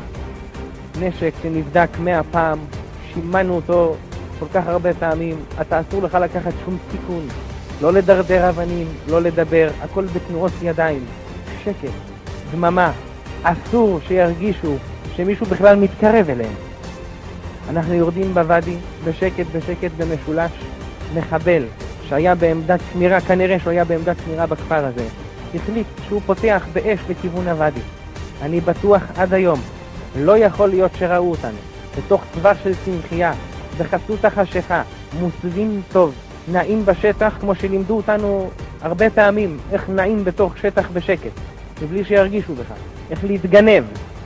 נשק שנבדק מאה פעם, שימנו אותו כל כך הרבה פעמים, אתה אסור לך לקחת שום סיכון, לא לדרדר אבנים, לא לדבר, הכל בתנועות ידיים, שקט, דממה, אסור שירגישו שמישהו בכלל מתקרב אליהם. אנחנו יורדים בוואדי, בשקט בשקט במשולש, מחבל שהיה בעמדת שמירה, כנראה שהוא היה בעמדת שמירה בכפר הזה, החליט שהוא פותח באש לכיוון הוואדי. אני בטוח עד היום, לא יכול להיות שראו אותנו, בתוך צבא של צמחייה, בחסות החשיכה, מוסווים טוב, נעים בשטח, כמו שלימדו אותנו הרבה פעמים, איך נעים בתוך שטח בשקט, מבלי שירגישו בך, איך להתגנב.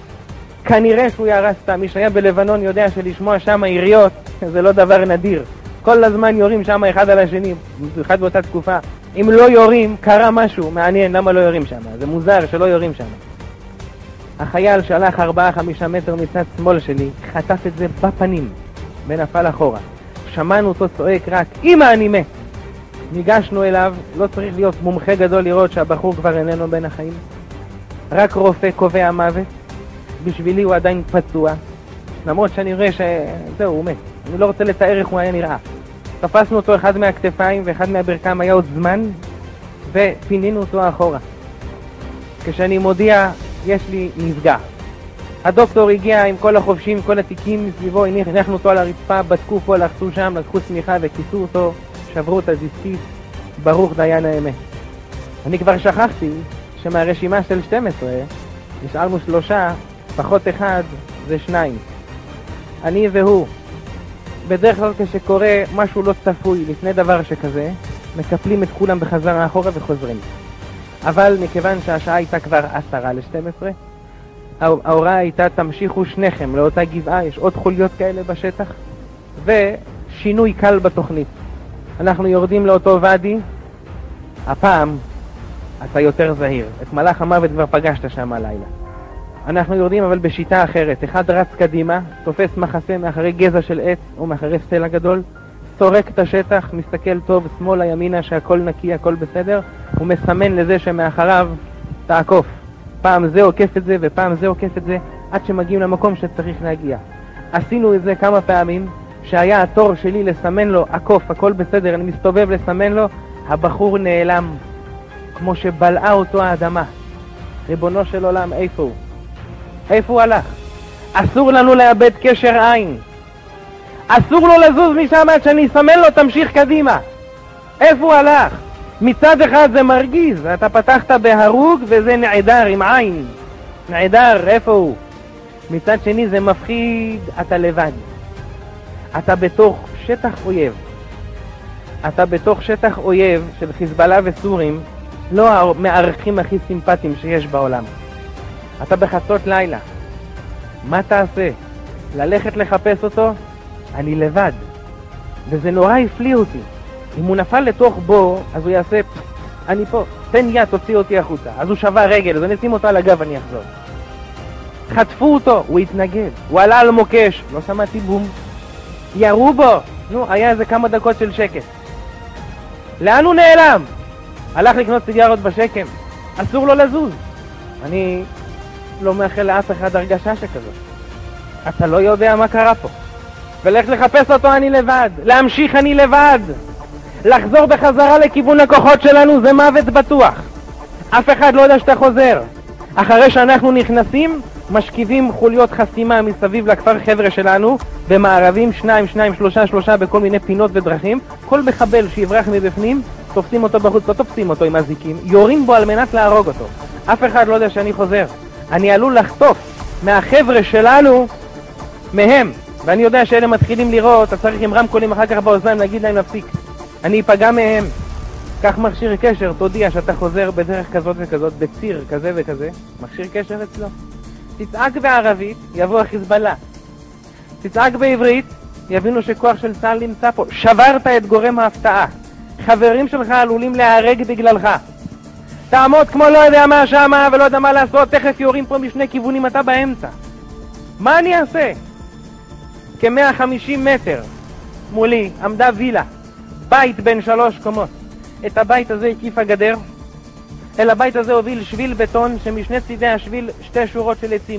כנראה שהוא ירס אותם, מי שהיה בלבנון יודע שלשמוע שם עיריות, זה לא דבר נדיר. כל הזמן יורים שם אחד על השני, אחד באותה תקופה. אם לא יורים, קרה משהו מעניין, למה לא יורים שם? זה מוזר שלא יורים שם. החייל שהלך ארבעה חמישה מטר מצד שמאל שלי, חטף את זה בפנים, ונפל אחורה. שמענו אותו צועק רק, אמא אני מת! ניגשנו אליו, לא צריך להיות מומחה גדול לראות שהבחור כבר איננו בין החיים. רק רופא קובע מוות, בשבילי הוא עדיין פצוע, למרות שאני רואה שזהו, הוא מת. אני לא רוצה לתאר איך הוא היה נראה. תפסנו אותו אחד מהכתפיים ואחד מהברכיים, היה עוד זמן, ופינינו אותו אחורה. כשאני מודיע, יש לי נפגע. הדוקטור הגיע עם כל החובשים, כל התיקים מסביבו, הנחנו אותו על הרצפה, בדקו פה, לחצו שם, לקחו סמיכה וכיסו אותו, שברו את הדיסקית, ברוך דיין האמת. אני כבר שכחתי שמהרשימה של שתים עשרה, נשארנו שלושה, פחות אחד, זה שניים. אני והוא. בדרך כלל כשקורה משהו לא צפוי לפני דבר שכזה, מקפלים את כולם בחזרה אחורה וחוזרים. אבל מכיוון שהשעה הייתה כבר עשרה לשתים עשרה, ההוראה הייתה תמשיכו שניכם לאותה גבעה, יש עוד חוליות כאלה בשטח, ושינוי קל בתוכנית. אנחנו יורדים לאותו ודי, הפעם אתה יותר זהיר, את מלאך המוות כבר פגשת שם הלילה. אנחנו יורדים אבל בשיטה אחרת, אחד רץ קדימה, תופס מחסה מאחרי גזע של עץ או מאחרי סלע גדול, סורק את השטח, מסתכל טוב שמאלה ימינה שהכל נקי, הכל בסדר, הוא מסמן לזה שמאחריו תעקוף. פעם זה עוקף את זה ופעם זה עוקף את זה, עד שמגיעים למקום שצריך להגיע. עשינו את זה כמה פעמים, כשהיה התור שלי לסמן לו עקוף, הכל בסדר, אני מסתובב לסמן לו, הבחור נעלם, כמו שבלעה אותו האדמה. ריבונו של עולם, איפה הוא? איפה הוא הלך? אסור לנו לאבד קשר עין. אסור לו לזוז משם עד שאני אסמן לו, תמשיך קדימה. איפה הוא הלך? מצד אחד זה מרגיז, אתה פתחת בהרוג וזה נעדר עם עין. נעדר, איפה הוא? מצד שני זה מפחיד, אתה לבד. אתה בתוך שטח אויב. אתה בתוך שטח אויב של חיזבאללה וסורים, לא המערכים הכי סימפטיים שיש בעולם. אתה בחצות לילה. מה תעשה? ללכת לחפש אותו? אני לבד. וזה נורא הפליא אותי. אם הוא נפל לתוך בור, אז הוא יעשה, אני פה, תן יד, תוציא אותי החוצה. אז הוא שבר רגל, אז אני אשים אותו על הגב, אני אחזור. חטפו אותו, הוא התנגד. הוא עלה על מוקש, לא שמעתי בום. ירו בו, נו, היה איזה כמה דקות של שקט. לאן הוא נעלם? הלך לקנות סיגרות בשקם. אסור לו לזוז. אני לא מאחל לאף אחד הרגשה שכזאת. אתה לא יודע מה קרה פה. ולך לחפש אותו אני לבד. להמשיך אני לבד. לחזור בחזרה לכיוון הכוחות שלנו זה מוות בטוח. אף אחד לא יודע שאתה חוזר. אחרי שאנחנו נכנסים, משכיבים חוליות חסימה מסביב לכפר חבר'ה שלנו, במערבים שניים, שניים, שלושה, שלושה בכל מיני פינות ודרכים. כל מחבל שיברח מבפנים, תופסים אותו בחוץ, לא תופסים אותו עם הזיקים, יורים בו על מנת להרוג אותו. אף אחד לא יודע שאני חוזר. אני עלול לחטוף מהחבר'ה שלנו, מהם, ואני יודע שאלה מתחילים לראות, אתה צריך עם רמקולים אחר כך באוזניים להגיד להם להפסיק. אני אפגע מהם. קח מכשיר קשר, תודיע שאתה חוזר בדרך כזאת וכזאת, בציר כזה וכזה, מכשיר קשר אצלו. תצעק בערבית, יבוא החיזבאללה. תצעק בעברית, יבינו שכוח של צה"ל נמצא פה. שברת את גורם ההפתעה. חברים שלך עלולים להיהרג בגללך. תעמוד כמו לא יודע מה שמה ולא יודע מה לעשות, תכף יורים פה משני כיוונים, אתה באמצע. מה אני אעשה? כ-מאה וחמישים מטר מולי עמדה וילה, בית בין שלוש קומות. את הבית הזה הקיפה גדר, אל הבית הזה הוביל שביל בטון שמשני צידי השביל שתי שורות של עצים.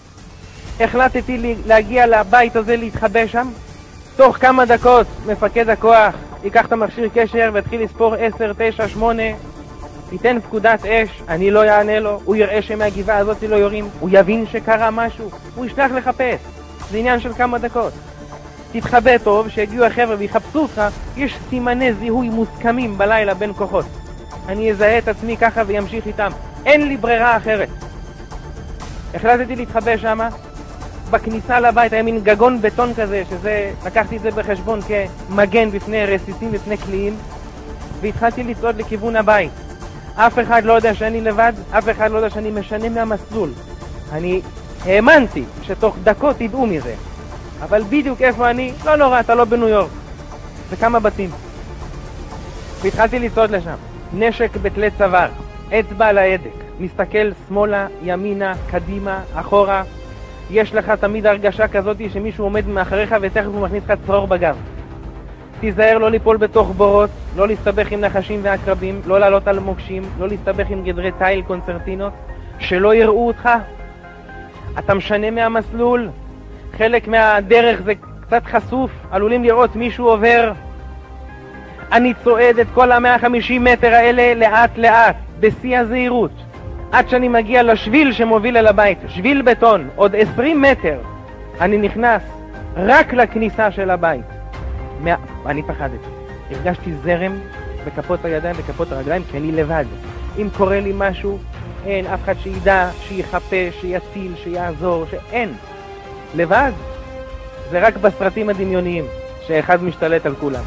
החלטתי להגיע לבית הזה, להתחבא שם. תוך כמה דקות מפקד הכוח ייקח את המכשיר קשר והתחיל לספור עשר, תשע, שמונה, ייתן פקודת אש, אני לא יענה לו, הוא יראה שמהגבעה הזאת לא יורים, הוא יבין שקרה משהו, הוא ישלח לחפש. זה עניין של כמה דקות. תתחבא טוב, שיגיעו החבר'ה ויחפשו אותך, יש סימני זיהוי מוסכמים בלילה בין כוחות. אני אזהה את עצמי ככה וימשיך איתם. אין לי ברירה אחרת. החלטתי להתחבא שמה. בכניסה לבית היה מין גגון בטון כזה, שזה, לקחתי את זה בחשבון כמגן בפני רסיסים, בפני קליעים, והתחלתי לצעוד לכיוון הבית. אף אחד לא יודע שאני לבד, אף אחד לא יודע שאני משנה מהמסלול. אני האמנתי שתוך דקות ידעו מזה. אבל בדיוק איפה אני, לא נורא, אתה לא בניו יורק. זה כמה בתים. והתחלתי לצעוד לשם. נשק בתלי צוואר, אצבע על ההדק, מסתכל שמאלה, ימינה, קדימה, אחורה. יש לך תמיד הרגשה כזאת שמישהו עומד מאחריך ותכף הוא מכניס לך צרור בגב. תיזהר לא ליפול בתוך בורות, לא להסתבך עם נחשים ועקרבים, לא לעלות על מוקשים, לא להסתבך עם גדרי טייל קונצרטינות, שלא יראו אותך. אתה משנה מהמסלול, חלק מהדרך זה קצת חשוף, עלולים לראות מישהו עובר. אני צועד את כל ה-מאה וחמישים מטר האלה לאט לאט, בשיא הזהירות, עד שאני מגיע לשביל שמוביל אל הבית, שביל בטון, עוד עשרים מטר. אני נכנס רק לכניסה של הבית. מה... אני פחדתי. הרגשתי זרם בכפות הידיים וכפות הרגליים, כי אני לבד. אם קורה לי משהו, אין אף אחד שידע, שיחפה, שיציל, שיעזור, שאין. לבד. זה רק בסרטים הדמיוניים, שאחד משתלט על כולם.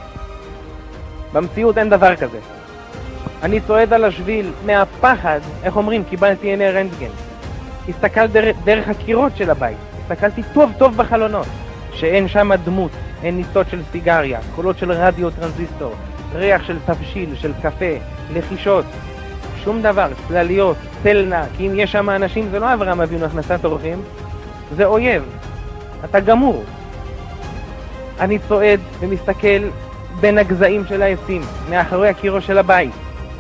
במציאות אין דבר כזה. אני צועד על השביל מהפחד, איך אומרים, קיבלתי עיני רנטגן. הסתכל דר... דרך הקירות של הבית, הסתכלתי טוב טוב בחלונות, שאין שם דמות, אין ניצות של סיגריה, קולות של רדיו טרנזיסטור, ריח של תבשיל, של קפה, לחישות, שום דבר, צלליות, צלנה, כי אם יש שם אנשים זה לא אברהם אבינו הכנסת אורחים, זה אויב, אתה גמור. אני צועד ומסתכל בין הגזעים של העצים, מאחורי הקירו של הבית.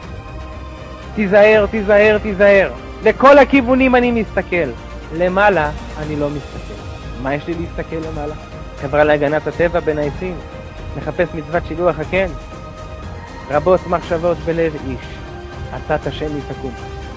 תיזהר, תיזהר, תיזהר. לכל הכיוונים אני מסתכל. למעלה אני לא מסתכל. מה יש לי להסתכל למעלה? חברה להגנת הטבע בין העצים, מחפש מצוות שילוח הקן. רבות מחשבות בלב איש, עצת השם יתקום.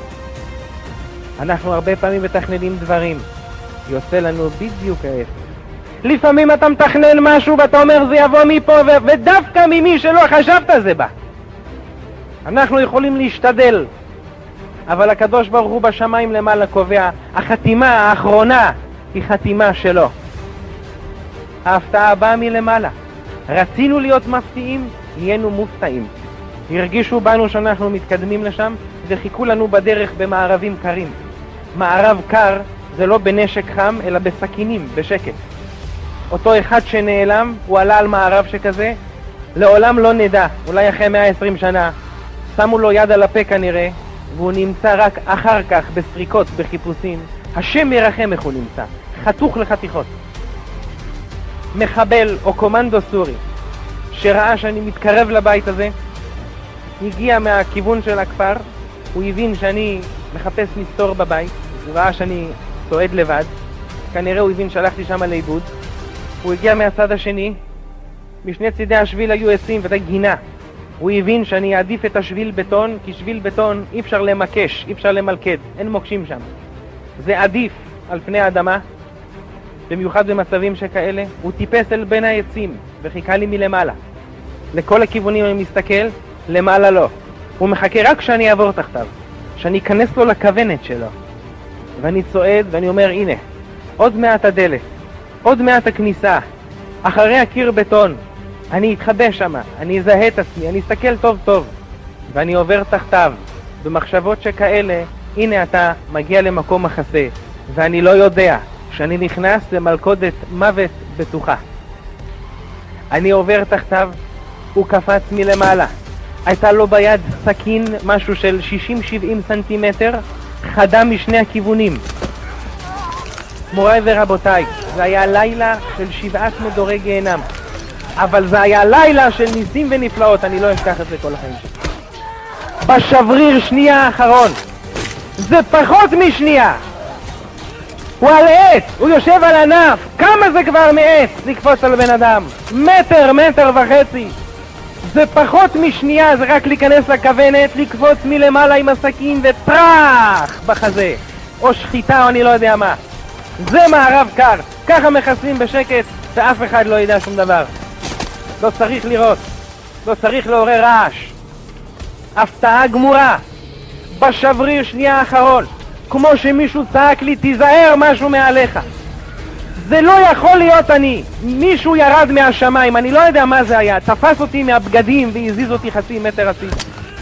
אנחנו הרבה פעמים מתכננים דברים, יוצא לנו בדיוק ההפך. לפעמים אתה מתכנן משהו ואתה אומר זה יבוא מפה ו- ודווקא ממי שלא חשבת זה בא. אנחנו יכולים להשתדל, אבל הקדוש ברוך הוא בשמיים למעלה קובע, החתימה האחרונה היא חתימה שלו. ההפתעה באה מלמעלה. רצינו להיות מפתיעים, נהיינו מופתעים. הרגישו בנו שאנחנו מתקדמים לשם וחיכו לנו בדרך במערבים קרים. מערב קר זה לא בנשק חם אלא בסכינים, בשקט. אותו אחד שנעלם, הוא עלה על מערב שכזה, לעולם לא נדע, אולי אחרי מאה ועשרים שנה, שמו לו יד על הפה כנראה, והוא נמצא רק אחר כך בסריקות, בחיפושים. השם ירחם איך הוא נמצא, חתוך לחתיכות. מחבל או קומנדו סורי שראה שאני מתקרב לבית הזה, הגיע מהכיוון של הכפר, הוא הבין שאני מחפש מסתור בבית, הוא ראה שאני צועד לבד, כנראה הוא הבין שהלכתי שם לאיבוד. הוא הגיע מהצד השני, משני צידי השביל היו עצים ואתה גינה. הוא הבין שאני אעדיף את השביל בטון, כי שביל בטון אי אפשר למקש, אי אפשר למלכד, אין מוקשים שם. זה עדיף על פני האדמה, במיוחד במצבים שכאלה. הוא טיפס אל בין העצים וחיכה לי מלמעלה. לכל הכיוונים אני מסתכל, למעלה לא. הוא מחכה רק שאני אעבור תחתיו, שאני אכנס לו לכוונת שלו. ואני צועד ואני אומר, הנה, עוד מעט הדלת, עוד מעט הכניסה, אחרי הקיר בטון, אני אתחבא שם, אני אזהה את עצמי, אני אסתכל טוב טוב, ואני עובר תחתיו, במחשבות שכאלה, הנה אתה מגיע למקום מחסה, ואני לא יודע שאני נכנס למלכודת מוות בטוחה. אני עובר תחתיו, הוא קפץ מלמעלה, הייתה לו ביד סכין, משהו של שישים שבעים סנטימטר, חדה משני הכיוונים. מוריי ורבותיי, זה היה לילה של שבעת מדורי גיהנם, אבל זה היה לילה של ניסים ונפלאות, אני לא אשכח את זה כל החיים שלי. בשבריר שנייה האחרון, זה פחות משנייה, הוא על עץ, הוא יושב על ענף, כמה זה כבר מעץ לקפוץ על בן אדם? מטר, מטר וחצי. זה פחות משנייה, זה רק להיכנס לכוונת, לקפוץ מלמעלה עם הסכין וטרח בחזה, או שחיטה או אני לא יודע מה. זה מערב קר, ככה מחסלים בשקט ואף אחד לא ידע שום דבר. לא צריך לראות, לא צריך לעורר רעש. הפתעה גמורה, בשבריר שנייה האחרון, כמו שמישהו צעק לי, תיזהר משהו מעליך. זה לא יכול להיות אני, מישהו ירד מהשמיים, אני לא יודע מה זה היה, תפס אותי מהבגדים והזיז אותי חצי מטר הצידה.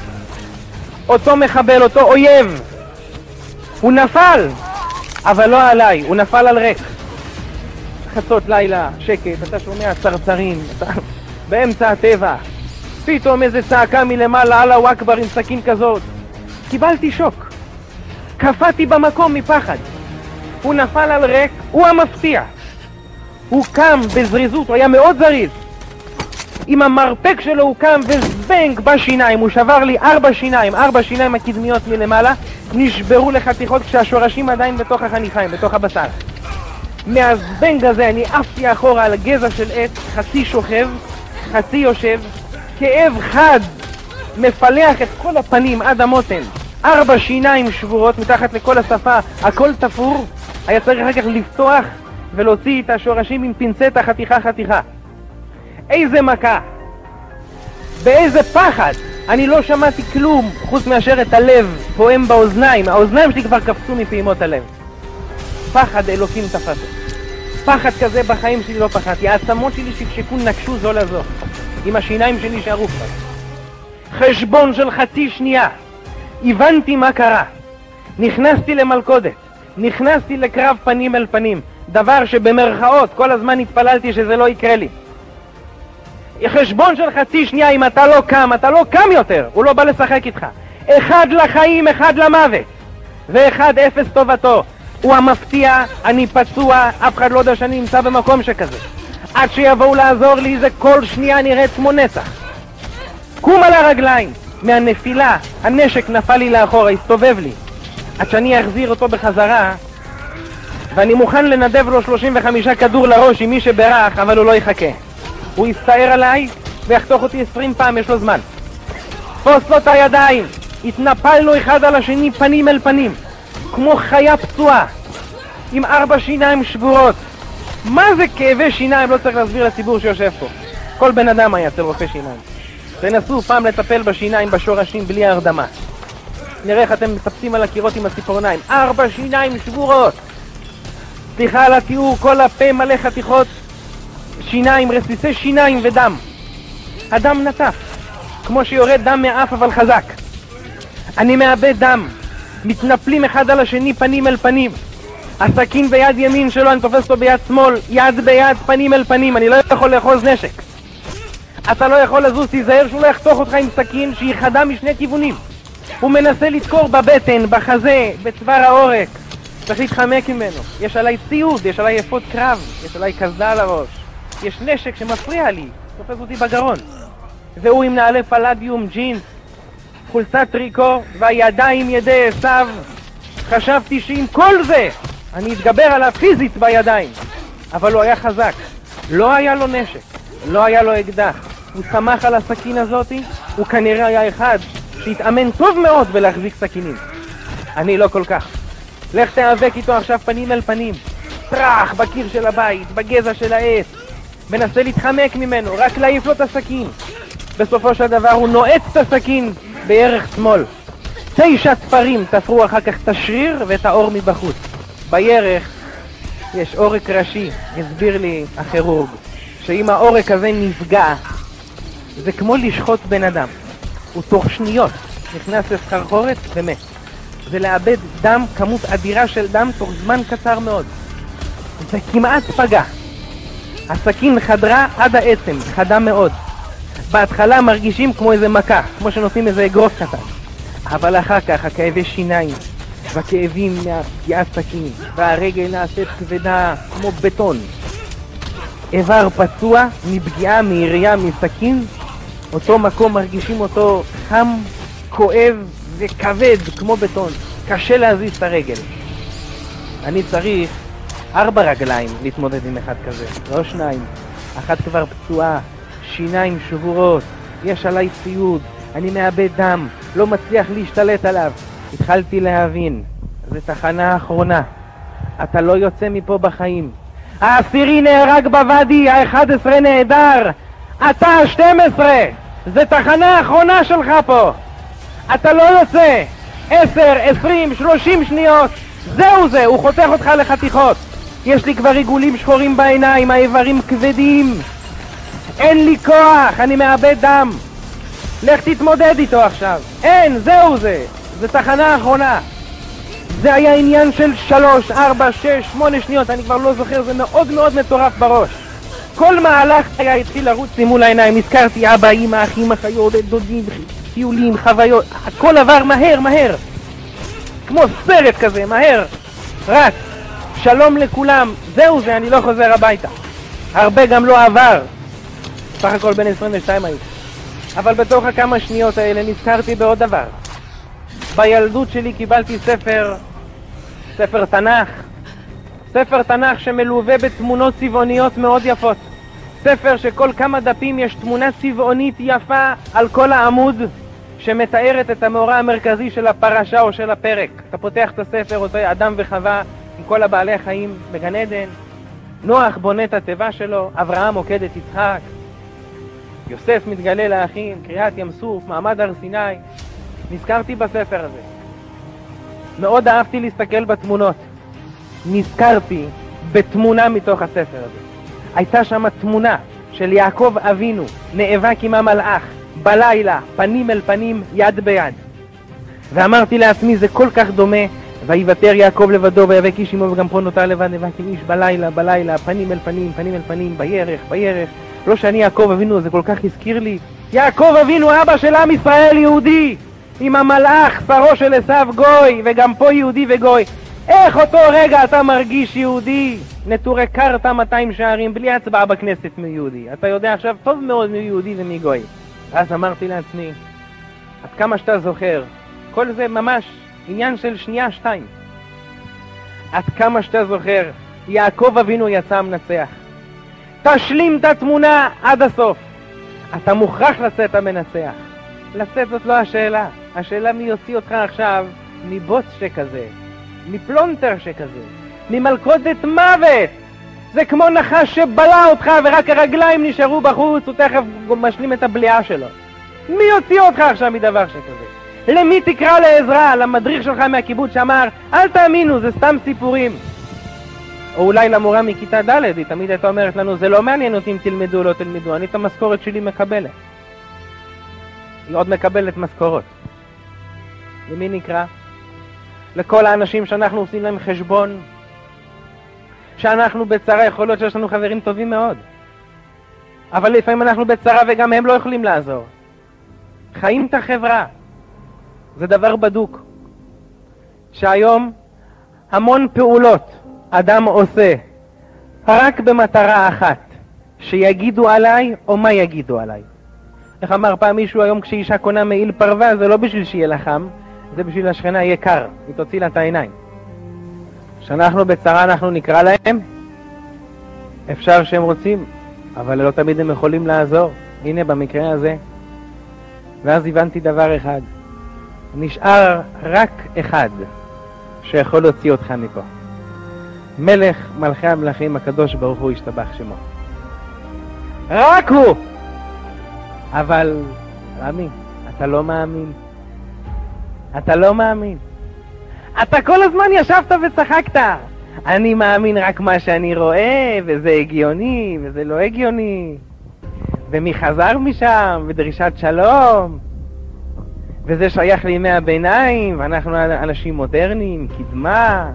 אותו מחבל, אותו אויב, הוא נפל, אבל לא עליי, הוא נפל על ריק. חצות לילה, שקט, אתה שומע צרצרים, אתה באמצע הטבע, פתאום איזה צעקה מלמעלה, אללהו אכבר עם סכין כזאת. קיבלתי שוק, קפאתי במקום מפחד. הוא נפל על ריק, הוא המפתיע. הוא קם בזריזות, הוא היה מאוד זריז. עם המרפק שלו הוא קם וזבנג בשיניים, הוא שבר לי ארבע שיניים, ארבע שיניים הקדמיות מלמעלה, נשברו לחתיכות כשהשורשים עדיין בתוך החניכיים, בתוך הבשר. מהזבנג הזה אני עפתי אחורה על גזע של עץ, חצי שוכב, חצי יושב, כאב חד, מפלח את כל הפנים עד המותן, ארבע שיניים שבורות מתחת לכל השפה, הכל תפור, היה צריך אחר כך לפתוח ולהוציא את השורשים עם פינצטה חתיכה חתיכה. איזה מכה, באיזה פחד, אני לא שמעתי כלום חוץ מאשר את הלב פועם באוזניים, האוזניים שלי כבר קפצו מפעימות הלב. פחד אלוקים תפס, פחד כזה בחיים שלי לא פחדתי, העצמות שלי שקשקו נקשו זו לזו, עם השיניים שלי שערו כבר. חשבון של חצי שנייה, הבנתי מה קרה, נכנסתי למלכודת, נכנסתי לקרב פנים אל פנים, דבר שבמרכאות כל הזמן התפללתי שזה לא יקרה לי. חשבון של חצי שנייה, אם אתה לא קם, אתה לא קם יותר, הוא לא בא לשחק איתך. אחד לחיים, אחד למוות, ואחד אפס טובתו. הוא המפתיע, אני פצוע, אף אחד לא יודע שאני נמצא במקום שכזה. עד שיבואו לעזור לי זה כל שנייה נראית כמו נצח. קום על הרגליים, מהנפילה, הנשק נפל לי לאחורה, הסתובב לי. עד שאני אחזיר אותו בחזרה, ואני מוכן לנדב לו שלושים וחמישה כדור לראש עם מי שברח, אבל הוא לא יחכה. הוא יסתער עליי ויחתוך אותי עשרים פעם, יש לו זמן. תפוס לו את הידיים, התנפלנו אחד על השני פנים אל פנים, כמו חיה פצועה, עם ארבע שיניים שבורות. מה זה כאבי שיניים? לא צריך להסביר לציבור שיושב פה. כל בן אדם היה אצל רופא שיניים. תנסו פעם לטפל בשיניים בשורשים בלי הרדמה. נראה איך אתם מטפסים על הקירות עם הציפורניים. ארבע שיניים שבורות. סליחה על התיאור, כל הפה מלא חתיכות שיניים, רסיסי שיניים ודם. הדם נטף, כמו שיורד דם מהאף אבל חזק. אני מאבד דם, מתנפלים אחד על השני פנים אל פנים. הסכין ביד ימין שלו, אני תופס אותו ביד שמאל, יד ביד, פנים אל פנים. אני לא יכול לאחוז נשק. אתה לא יכול לזוז, תיזהר שהוא לא יחתוך אותך עם סכין שהיא חדה משני כיוונים. הוא מנסה לדקור בבטן, בחזה, בצוואר העורק. צריך להתחמק ממנו. יש עליי ציוד, יש עליי אפוד קרב, יש עליי קסדה על הראש. יש נשק שמפריע לי, תופס אותי בגרון. והוא עם נעלי פלדיום, ג'ינס, חולצת טריקו, והידיים ידי עשיו. חשבתי שעם כל זה אני אתגבר עליו פיזית בידיים. אבל הוא היה חזק, לא היה לו נשק, לא היה לו אקדח. הוא שמח על הסכין הזאתי, הוא כנראה היה אחד שהתאמן טוב מאוד בלהחזיק סכינים. אני לא כל כך. לך תיאבק איתו עכשיו פנים אל פנים. טרח בקיר של הבית, בגזע של העץ. מנסה להתחמק ממנו, רק להעיף לו את הסכין. בסופו של דבר הוא נועץ את הסכין בערך שמאל. תשע תפרים תפרו אחר כך את השריר ואת האור מבחוץ. בירך יש עורק ראשי, הסביר לי הכירורג, שאם העורק הזה נפגע, זה כמו לשחוט בן אדם. הוא תוך שניות נכנס לסחרחורת ומת. זה לאבד דם, כמות אדירה של דם תוך זמן קצר מאוד. זה כמעט פגע. הסכין חדרה עד העצם, חדה מאוד. בהתחלה מרגישים כמו איזה מכה, כמו שנותנים איזה אגרוף קטן. אבל אחר כך הכאבי שיניים והכאבים מהפגיעת סכין, והרגל נעשית כבדה כמו בטון. איבר פצוע מפגיעה, מירייה, מסכין, אותו מקום מרגישים אותו חם, כואב וכבד כמו בטון. קשה להזיז את הרגל. אני צריך ארבע רגליים להתמודד עם אחד כזה, לא שניים. אחת כבר פצועה, שיניים שבורות, יש עליי ציוד, אני מאבד דם, לא מצליח להשתלט עליו. התחלתי להבין, זו תחנה האחרונה. אתה לא יוצא מפה בחיים. העשירי נהרג בוואדי, האחד עשרה נהדר, אתה ה-שתים עשרה. זו תחנה האחרונה שלך פה. אתה לא יוצא. עשר, עשרים, שלושים שניות. זהו זה, הוא חותך אותך לחתיכות. יש לי כבר עיגולים שחורים בעיניים, האיברים כבדים. אין לי כוח, אני מאבד דם. לך תתמודד איתו עכשיו. אין, זהו זה. זו תחנה האחרונה. זה היה עניין של שלוש, ארבע, שש, שמונה שניות, אני כבר לא זוכר, זה מאוד מאוד מטורף בראש. כל מהלך היה התחיל לרוץ לי מול העיניים, נזכרתי אבא, אמא, אחים, אחיות, דודים, טיולים, חוויות, הכל עבר מהר, מהר. כמו סרט כזה, מהר, רץ. שלום לכולם, זהו זה, אני לא חוזר הביתה. הרבה גם לא עבר. סך הכל בין עשרים ושתיים הייתי. אבל בתוך הכמה שניות האלה נזכרתי בעוד דבר. בילדות שלי קיבלתי ספר, ספר תנ"ך, ספר תנ"ך שמלווה בתמונות צבעוניות מאוד יפות. ספר שכל כמה דפים יש תמונה צבעונית יפה על כל העמוד שמתארת את המאורע המרכזי של הפרשה או של הפרק. אתה פותח את הספר, אותו אדם וחווה עם כל הבעלי החיים בגן עדן, נוח בונה את התיבה שלו, אברהם עוקד את יצחק, יוסף מתגלה לאחים, קריעת ים סוף, מעמד הר סיני. נזכרתי בספר הזה. מאוד אהבתי להסתכל בתמונות. נזכרתי בתמונה מתוך הספר הזה. הייתה שם תמונה של יעקב אבינו, נאבק עם המלאך, בלילה, פנים אל פנים, יד ביד. ואמרתי לעצמי, זה כל כך דומה, ויוותר יעקב לבדו, ויאבק איש עמו, וגם פה נותר לבד, נאבק עם איש בלילה, בלילה, פנים אל פנים, פנים אל פנים, בירך, בירך. לא שאני יעקב אבינו, זה כל כך הזכיר לי. יעקב אבינו, אבא של עם ישראל יהודי, עם המלאך, שרו של עשיו גוי, וגם פה יהודי וגוי. איך אותו רגע אתה מרגיש יהודי? נטורי קרתא מאתיים שערים, בלי הצבעה בכנסת מיהודי. אתה יודע עכשיו טוב מאוד מי יהודי ומי גוי. אז אמרתי לעצמי, עד כמה שאתה זוכר, כל זה ממש עניין של שנייה שתיים. עד כמה שאתה זוכר, יעקב אבינו יצא מנצח. תשלים את התמונה עד הסוף. אתה מוכרח לצאת המנצח. לצאת זאת לא השאלה. השאלה מי יוציא אותך עכשיו מבוץ שכזה, מפלונטר שכזה, ממלכודת מוות. זה כמו נחש שבלע אותך ורק הרגליים נשארו בחוץ, הוא תכף משלים את הבליעה שלו. מי יוציא אותך עכשיו מדבר שכזה? למי תקרא לעזרה? למדריך שלך מהקיבוץ שאמר אל תאמינו, זה סתם סיפורים. או אולי למורה מכיתה ד', היא תמיד הייתה אומרת לנו זה לא מעניין אותי אם תלמדו או לא תלמדו, אני את המשכורת שלי מקבלת. היא עוד מקבלת משכורות. למי נקרא? לכל האנשים שאנחנו עושים להם חשבון, שאנחנו בצרה, יכול להיות שיש לנו חברים טובים מאוד, אבל לפעמים אנחנו בצרה וגם הם לא יכולים לעזור. חיים את החברה, זה דבר בדוק, שהיום המון פעולות אדם עושה רק במטרה אחת, שיגידו עליי או מה יגידו עליי. איך אמר פעם מישהו, היום כשאישה קונה מעיל פרווה זה לא בשביל שיהיה לה חם, זה בשביל השכנה יהיה קר, היא תוציא לה את העיניים. כשאנחנו בצרה אנחנו נקרא להם, אפשר שהם רוצים, אבל לא תמיד הם יכולים לעזור. הנה במקרה הזה. ואז הבנתי דבר אחד, נשאר רק אחד שיכול להוציא אותך מפה. מלך מלכי המלכים הקדוש ברוך הוא ישתבח שמו. רק הוא! אבל רמי, אתה לא מאמין. אתה לא מאמין. אתה כל הזמן ישבת וצחקת. אני מאמין רק מה שאני רואה, וזה הגיוני, וזה לא הגיוני. ומי חזר משם, ודרישת שלום. וזה שייך לימי הביניים, ואנחנו אנשים מודרניים, קדמה.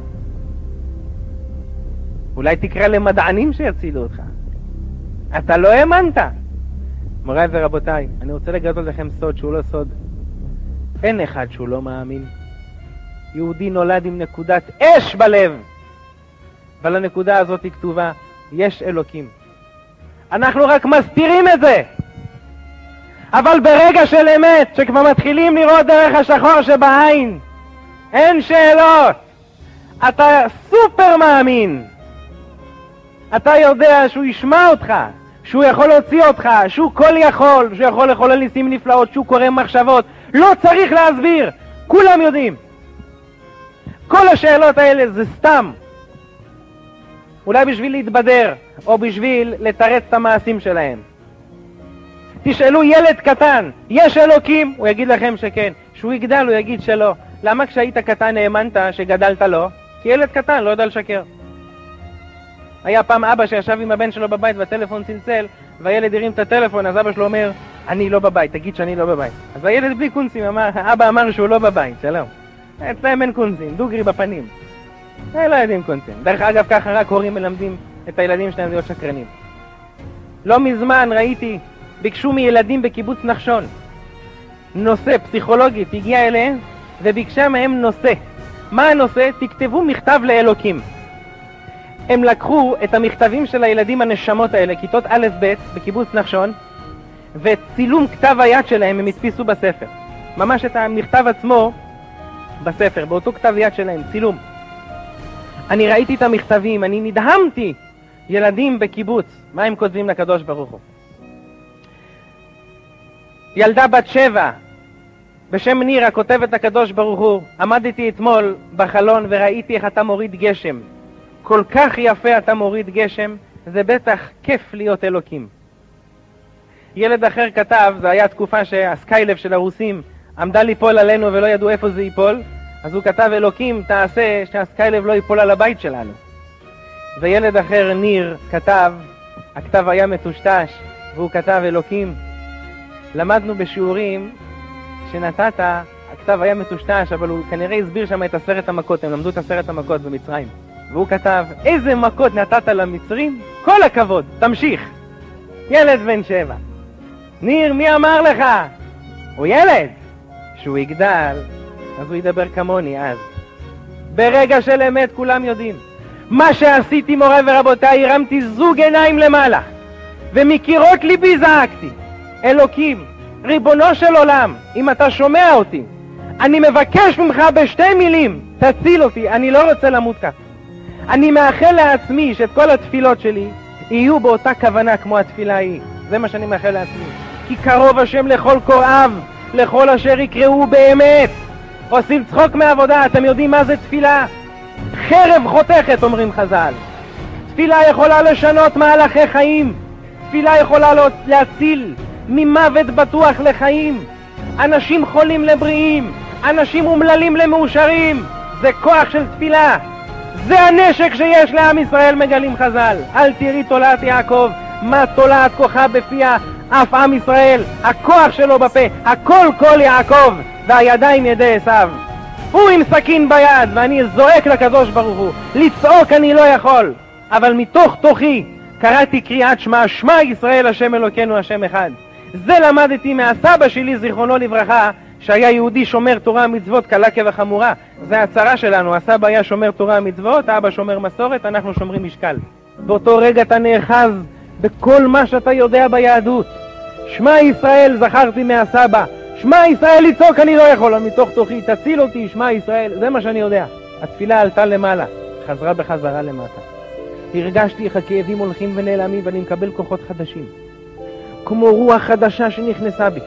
אולי תקרא למדענים שיצילו אותך. אתה לא האמנת. מוריי ורבותיי, אני רוצה לגלות לכם סוד שהוא לא סוד. אין אחד שהוא לא מאמין. יהודי נולד עם נקודת אש בלב, אבל הנקודה הזאת היא כתובה, יש אלוקים. אנחנו רק מסתירים את זה. אבל ברגע של אמת, שכבר מתחילים לראות דרך השחור שבעין, אין שאלות. אתה סופר מאמין. אתה יודע שהוא ישמע אותך, שהוא יכול להוציא אותך, שהוא כל יכול, שהוא יכול לחולל ניסים נפלאות, שהוא קורא מחשבות. לא צריך להסביר, כולם יודעים. כל השאלות האלה זה סתם. אולי בשביל להתבדר, או בשביל לתרץ את המעשים שלהם. תשאלו ילד קטן, יש אלוקים? הוא יגיד לכם שכן. שהוא יגדל הוא יגיד שלא. למה כשהיית קטן האמנת שגדלת לא? כי ילד קטן לא יודע לשקר. היה פעם אבא שישב עם הבן שלו בבית והטלפון צלצל, והילד הרים את הטלפון, אז אבא שלו אומר, אני לא בבית, תגיד שאני לא בבית. אז הילד בלי קונסים אמר, אבא אמר שהוא לא בבית, שלום. אצלם אין קונסים, דוגרי בפנים. לא יודעים קונסים. דרך אגב, ככה רק הורים מלמדים את הילדים שלהם להיות שקרנים. לא מזמן ראיתי, ביקשו מילדים בקיבוץ נחשון, נושא פסיכולוגית, הגיע אליהם, וביקשה מהם נושא. מה הנושא? תכתבו מכתב לאלוקים. הם לקחו את המכתבים של הילדים הנשמות האלה, כיתות א' ב' בקיבוץ נחשון, ואת צילום כתב היד שלהם הם הדפיסו בספר. ממש את המכתב עצמו בספר, באותו כתב יד שלהם, צילום. אני ראיתי את המכתבים, אני נדהמתי. ילדים בקיבוץ, מה הם כותבים לקדוש ברוך הוא? ילדה בת שבע, בשם נירה, כותבת הקדוש ברוך הוא, עמדתי אתמול בחלון וראיתי איך אתה מוריד גשם. כל כך יפה אתה מוריד גשם, זה בטח כיף להיות אלוקים. ילד אחר כתב, זה היה תקופה שהסקיילב של הרוסים עמדה ליפול עלינו ולא ידעו איפה זה ייפול, אז הוא כתב, אלוקים תעשה שהסקיילב לא ייפול על הבית שלנו. וילד אחר, ניר, כתב, הכתב היה מטושטש, והוא כתב, אלוקים, למדנו בשיעורים שנתת, הכתב היה מטושטש, אבל הוא כנראה הסביר שם את עשרת המכות, הם למדו את עשרת המכות במצרים. והוא כתב, איזה מכות נתת למצרים? כל הכבוד, תמשיך. ילד בן שבע. ניר, מי אמר לך? הוא ילד. שהוא יגדל, אז הוא ידבר כמוני אז. ברגע של אמת כולם יודעים. מה שעשיתי, מוריי ורבותיי, הרמתי זוג עיניים למעלה, ומקירות ליבי זעקתי, אלוקים, ריבונו של עולם, אם אתה שומע אותי, אני מבקש ממך בשתי מילים, תציל אותי, אני לא רוצה למות כך. אני מאחל לעצמי שאת כל התפילות שלי יהיו באותה כוונה כמו התפילה היא. זה מה שאני מאחל לעצמי. כי קרוב השם לכל קוראיו, לכל אשר יקראו באמת. עושים צחוק מעבודה, אתם יודעים מה זה תפילה? חרב חותכת, אומרים חז"ל. תפילה יכולה לשנות מהלכי חיים. תפילה יכולה להציל ממוות בטוח לחיים. אנשים חולים לבריאים, אנשים אומללים למאושרים. זה כוח של תפילה. זה הנשק שיש לעם ישראל, מגלים חז"ל. אל תראי תולעת יעקב, מה תולעת כוחה בפיה, אף עם ישראל, הכוח שלו בפה, הכל כל יעקב, והידיים ידי עשיו. הוא עם סכין ביד, ואני זועק לקדוש ברוך הוא. לצעוק אני לא יכול, אבל מתוך תוכי קראתי קריאת שמע, שמע ישראל השם אלוקינו השם אחד. זה למדתי מהסבא שלי זיכרונו לברכה, שהיה יהודי שומר תורה מצוות קלה כבחמורה. זה הצרה שלנו, הסבא היה שומר תורה מצוות, אבא שומר מסורת, אנחנו שומרים משקל. באותו רגע אתה נאחז בכל מה שאתה יודע ביהדות. שמע ישראל זכרתי מהסבא, שמע ישראל לצעוק אני לא יכול, מתוך תוכי תציל אותי, שמע ישראל, זה מה שאני יודע. התפילה עלתה למעלה, חזרה בחזרה למטה. הרגשתי איך הכאבים הולכים ונעלמים ואני מקבל כוחות חדשים, כמו רוח חדשה שנכנסה בי.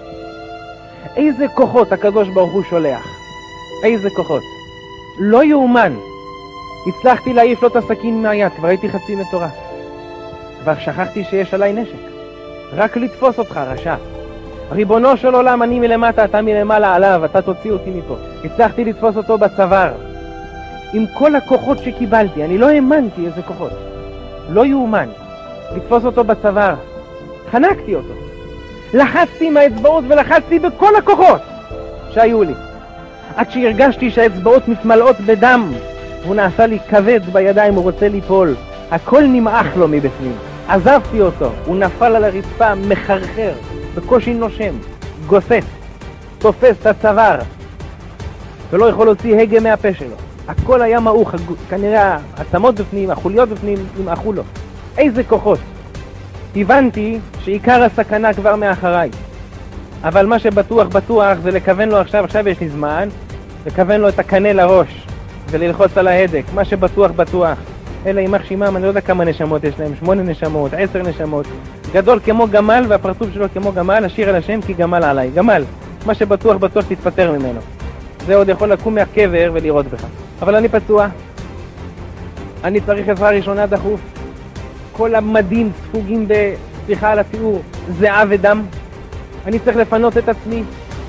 איזה כוחות הקדוש ברוך הוא שולח, איזה כוחות, לא יאומן. הצלחתי להעיף לו את הסכין מהיד, כבר הייתי חצי מטורף, כבר שכחתי שיש עליי נשק, רק לתפוס אותך רשע. ריבונו של עולם, אני מלמטה, אתה מלמעלה עליו, אתה תוציא אותי מפה. הצלחתי לתפוס אותו בצוואר עם כל הכוחות שקיבלתי, אני לא האמנתי איזה כוחות, לא יאומן. לתפוס אותו בצוואר, חנקתי אותו, לחצתי מהאצבעות ולחצתי בכל הכוחות שהיו לי, עד שהרגשתי שהאצבעות מתמלאות בדם, הוא נעשה לי כבד בידיים, הוא רוצה ליפול, הכל נמעך לו מבפנים. עזבתי אותו, הוא נפל על הרצפה, מחרחר, בקושי נושם, גוסס, תופס את הצוואר ולא יכול להוציא הגה מהפה שלו. הכל היה מעוך, כנראה העצמות בפנים, החוליות בפנים נמעכו לו. איזה כוחות. הבנתי שעיקר הסכנה כבר מאחריי, אבל מה שבטוח בטוח זה לכוון לו עכשיו, עכשיו יש לי זמן, לכוון לו את הקנה לראש וללחוץ על ההדק. מה שבטוח בטוח, אלא יימח שמם, אני לא יודע כמה נשמות יש להם, שמונה נשמות, עשר נשמות, גדול כמו גמל והפרצוף שלו כמו גמל, השיר על השם כי גמל עליי, גמל. מה שבטוח בטוח תתפטר ממנו, זה עוד יכול לקום מהקבר ולראות בך. אבל אני פצוע, אני צריך עזרה ראשונה דחוף, כל המדים ספוגים בסליחה על התיאור, זהה ודם, אני צריך לפנות את עצמי.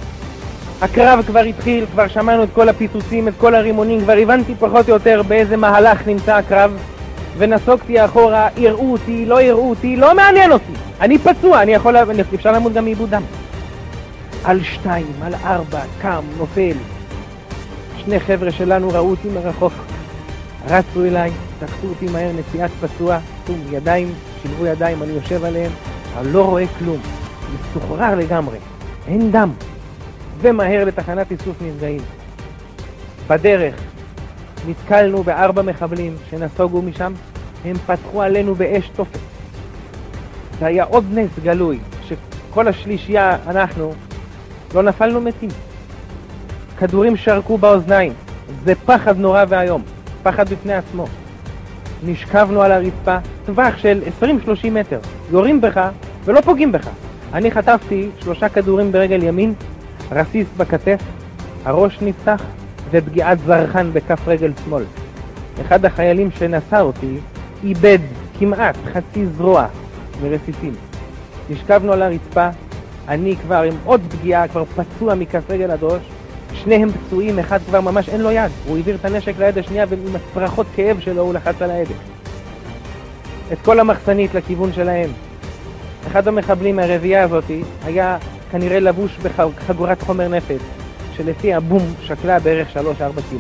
הקרב כבר התחיל, כבר שמענו את כל הפיצוצים, את כל הרימונים, כבר הבנתי פחות או יותר באיזה מהלך נמצא הקרב, ונסוגתי אחורה, יראו אותי, לא יראו אותי, לא מעניין אותי. אני פצוע, אני יכול, אפשר למות גם מאיבוד דם. על שתיים, על ארבע, קם, נופל. שני חבר'ה שלנו ראו אותי מרחוק, רצו אליי, תקפו אותי מהר, נסיעת פצוע, תום, ידיים, שילבו ידיים, אני יושב עליהם, אבל לא רואה כלום, מסוחרר לגמרי, אין דם, ומהר לתחנת איסוף נפגעים. בדרך נתקלנו בארבע מחבלים שנסוגו משם, הם פתחו עלינו באש תופת. זה היה עוד נס גלוי, שכל השלישייה, אנחנו, לא נפלנו מתים. כדורים שרקו באוזניים, זה פחד נורא והיום, פחד בפני עצמו. נשכבנו על הרצפה, טווח של עשרים שלושים מטר, יורים בך ולא פוגעים בך. אני חטפתי שלושה כדורים ברגל ימין, רסיס בכתף, הראש נפתח ופגיעת זרחן בכף רגל שמאל. אחד החיילים שנשא אותי איבד כמעט חצי זרוע מרסיסים. נשכבנו על הרצפה, אני כבר עם עוד פגיעה, כבר פצוע מכף רגל עד ראש, שניהם פצועים, אחד כבר ממש אין לו יד, הוא העביר את הנשק ליד השנייה ועם הצרחות כאב שלו הוא לחץ על ההדק. את כל המחסנית לכיוון שלהם. אחד המחבלים מהרביעייה הזאת היה כנראה לבוש בחגורת חומר נפץ, שלפי הבום שקלה בערך שלוש ארבע קילו.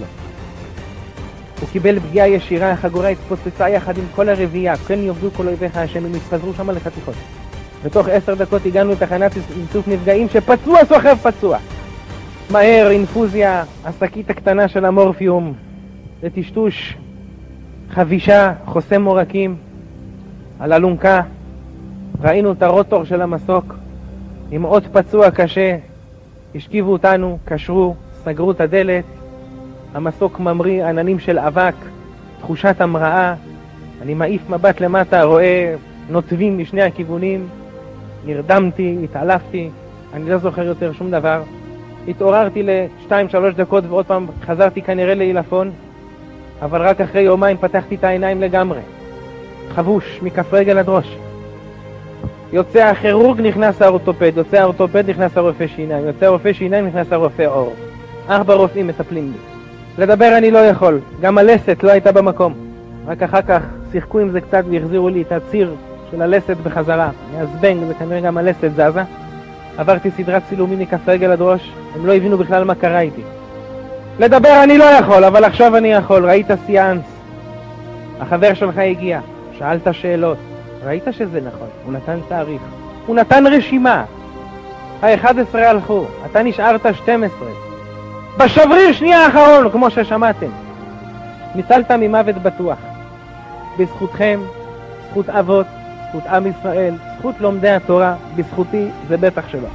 הוא קיבל פגיעה ישירה, החגורה התפוצצה יחד עם כל הרביעייה, כן יאבדו כל אויביך השם, הם התפזרו שם לחתיכות. בתוך עשר דקות הגענו לתחנת איסוף נפגעים שפצוע סוחב פצוע. מהר, אינפוזיה, השקית הקטנה של המורפיום, לטשטוש, חבישה, חוסם מורקים, על אלונקה, ראינו את הרוטור של המסוק, עם עוד פצוע קשה, השכיבו אותנו, קשרו, סגרו את הדלת, המסוק ממריא, עננים של אבק, תחושת המראה, אני מעיף מבט למטה, רואה נוטבים משני הכיוונים, נרדמתי, התעלפתי, אני לא זוכר יותר שום דבר. התעוררתי לשתיים שלוש דקות ועוד פעם חזרתי כנראה לעילפון, אבל רק אחרי יומיים פתחתי את העיניים לגמרי. חבוש מכף רגל עד ראש. יוצא הכירורג, נכנס האורתופד, יוצא האורתופד, נכנס הרופא שיניים, יוצא הרופא שיניים, נכנס הרופא עור. ארבע רופאים מטפלים בי. לדבר אני לא יכול, גם הלסת לא הייתה במקום. רק אחר כך שיחקו עם זה קצת והחזירו לי את הציר של הלסת בחזרה. מהזבנג, זה כנראה גם הלסת זזה. עברתי סדרת צילומים מכף רגל עד ראש, הם לא הבינו בכלל מה קרה איתי. לדבר אני לא יכול, אבל עכשיו אני יכול. ראית סיאנס, החבר שלך הגיע, שאלת שאלות, ראית שזה נכון, הוא נתן תאריך, הוא נתן רשימה, ה-אחד עשר הלכו, אתה נשארת שתים עשרה, בשבריר שנייה האחרון, כמו ששמעתם. ניצלת ממוות בטוח, בזכותכם, זכות אבות, זכות עם ישראל, זכות לומדי התורה, בזכותי זה בטח שלא.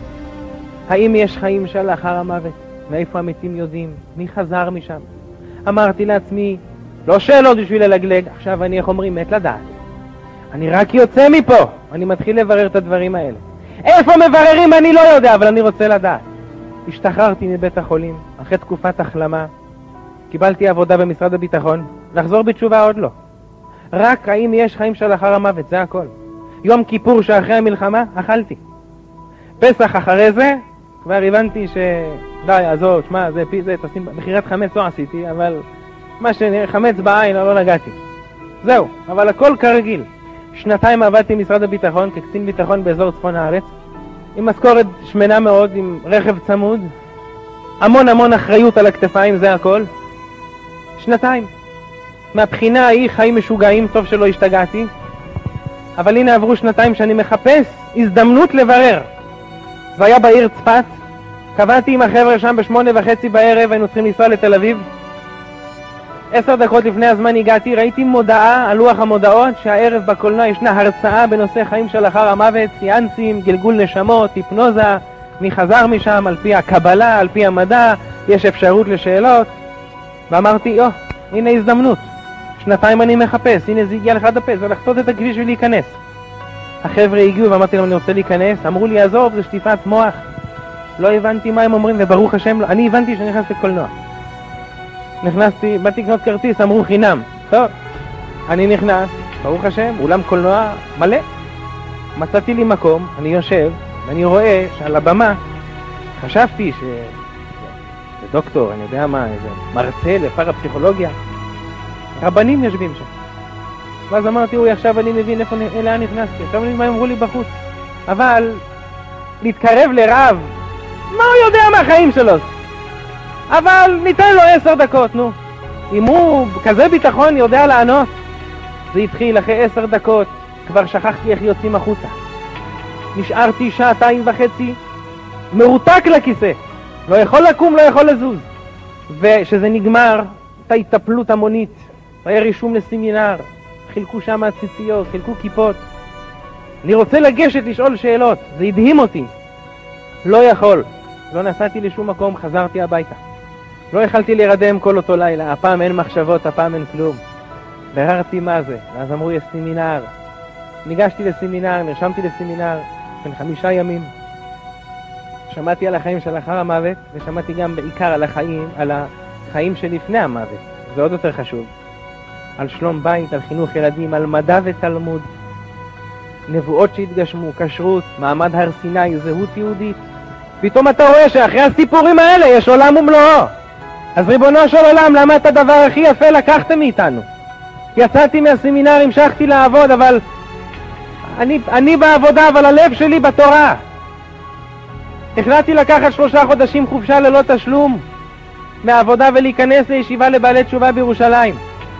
האם יש חיים שלאחר המוות? מאיפה המתים יודעים? מי חזר משם? אמרתי לעצמי, לא שאלות בשביל ללגלג, עכשיו אני, איך אומרים, מת לדעת. אני רק יוצא מפה, אני מתחיל לברר את הדברים האלה. איפה מבררים אני לא יודע, אבל אני רוצה לדעת. השתחררתי מבית החולים, אחרי תקופת החלמה, קיבלתי עבודה במשרד הביטחון, לחזור בתשובה עוד לא. רק האם יש חיים שלאחר המוות, זה הכל. יום כיפור שאחרי המלחמה, אכלתי. פסח אחרי זה, כבר הבנתי ש... די, עזוב, שמה, זה פי זה, תשים... בחירת חמץ לא עשיתי, אבל מה שנראה, חמץ בעין, לא נגעתי. זהו, אבל הכל כרגיל. שנתיים עבדתי במשרד הביטחון, כקצין ביטחון באזור צפון הארץ, עם משכורת שמנה מאוד, עם רכב צמוד, המון המון אחריות על הכתפיים, זה הכל. שנתיים. מהבחינה ההיא חיים משוגעים, טוב שלא השתגעתי, אבל הנה עברו שנתיים שאני מחפש הזדמנות לברר. זה היה בעיר צפת, קבעתי עם החבר'ה שם בשמונה וחצי בערב, היינו צריכים לנסוע לתל אביב. עשר דקות לפני הזמן הגעתי, ראיתי מודעה על לוח המודעות שהערב בקולנוע ישנה הרצאה בנושא חיים שלאחר המוות, סיאנסים, גלגול נשמות, היפנוזה, מי חזר משם, על פי הקבלה, על פי המדע, יש אפשרות לשאלות. ואמרתי, יו, הנה הזדמנות. שנתיים אני מחפש, הנה זה הגיע לך דפס, ולחצות את הכביש ולהיכנס. החבר'ה הגיעו ואמרתי להם, אני רוצה להיכנס, אמרו לי, עזוב, זה שטיפת מוח. לא הבנתי מה הם אומרים, וברוך השם, לא. אני הבנתי שאני נכנס לקולנוע. נכנסתי, באתי לקנות כרטיס, אמרו חינם. טוב, אני נכנס, ברוך השם, אולם קולנוע מלא. מצאתי לי מקום, אני יושב, ואני רואה שעל הבמה, חשבתי ש... זה דוקטור, אני יודע מה, איזה מרצה לפרפסיכולוגיה. רבנים יושבים שם. ואז אמרתי, אוי, עכשיו אני מבין איפה, לאן נכנסתי, עכשיו אני מבין מה אמרו לי בחוץ. אבל, להתקרב לרב, מה הוא יודע מהחיים שלו? אבל ניתן לו עשר דקות, נו. אם הוא כזה ביטחון יודע לענות. זה התחיל אחרי עשר דקות, כבר שכחתי איך יוצאים החוצה. נשארתי שעתיים וחצי, מרותק לכיסא. לא יכול לקום, לא יכול לזוז. ושזה נגמר, הייתה התאפלות המונית, היה רישום לסמינר, חילקו שם ציציות, חילקו כיפות. אני רוצה לגשת לשאול שאלות, זה הדהים אותי. לא יכול. לא נסעתי לשום מקום, חזרתי הביתה. לא יכלתי להירדם כל אותו לילה, הפעם אין מחשבות, הפעם אין כלום. בררתי מה זה, ואז אמרו יש סמינר. ניגשתי לסמינר, נרשמתי לסמינר, בן חמישה ימים. שמעתי על החיים של אחר המוות, ושמעתי גם בעיקר על החיים, על החיים שלפני המוות. זה עוד יותר חשוב. על שלום בית, על חינוך ילדים, על מדע ותלמוד. נבואות שהתגשמו, כשרות, מעמד הר סיני, זהות יהודית. פתאום אתה רואה שאחרי הסיפורים האלה יש עולם ומלואו. אז ריבונו של עולם, למה את הדבר הכי יפה לקחתם מאיתנו? יצאתי מהסמינר, המשכתי לעבוד, אבל אני, אני בעבודה, אבל הלב שלי בתורה. החלטתי לקחת שלושה חודשים חופשה ללא תשלום מהעבודה ולהיכנס לישיבה לבעלי תשובה בירושלים.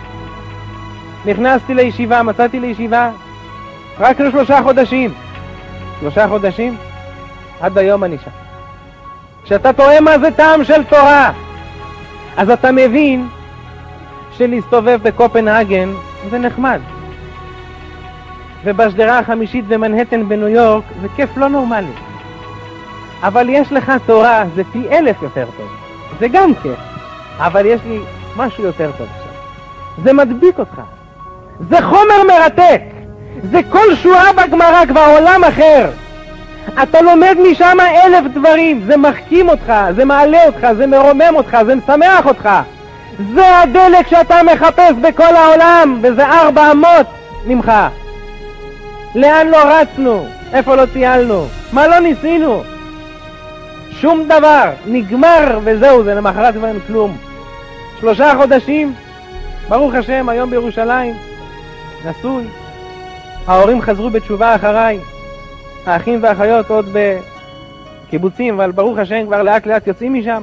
נכנסתי לישיבה, מצאתי לישיבה רק לשלושה חודשים. שלושה חודשים? עד היום אני שם. כשאתה תוהה מה זה טעם של תורה, אז אתה מבין שלהסתובב בקופנהגן זה נחמד. ובשדרה החמישית במנהטן בניו יורק זה כיף לא נורמלי. אבל יש לך תורה, זה פי אלף יותר טוב. זה גם כיף. אבל יש לי משהו יותר טוב עכשיו. זה מדביק אותך. זה חומר מרתק. זה כל שורה בגמרא כבר עולם אחר. אתה לומד משם אלף דברים, זה מחכים אותך, זה מעלה אותך, זה מרומם אותך, זה משמח אותך. זה הדלק שאתה מחפש בכל העולם, וזה ארבע אמות ממך. לאן לא רצנו? איפה לא טיילנו? מה לא ניסינו? שום דבר, נגמר וזהו, זה למחרת ואין כלום. שלושה חודשים, ברוך השם, היום בירושלים, נשוי, ההורים חזרו בתשובה אחריי, האחים והאחיות עוד בקיבוצים, אבל ברוך השם כבר לאט לאט יוצאים משם.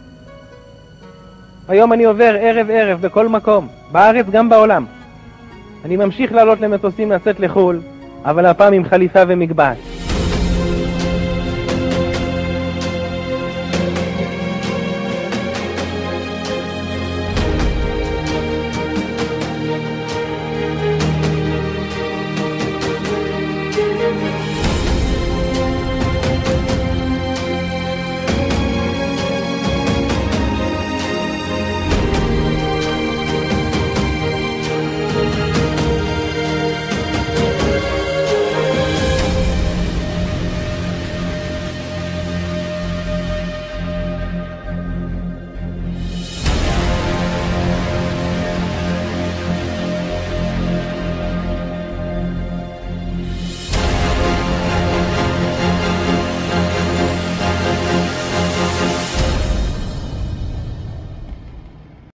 היום אני עובר ערב ערב בכל מקום, בארץ גם בעולם. אני ממשיך לעלות למטוסים לצאת לחול, אבל הפעם עם חליפה ומגבעת.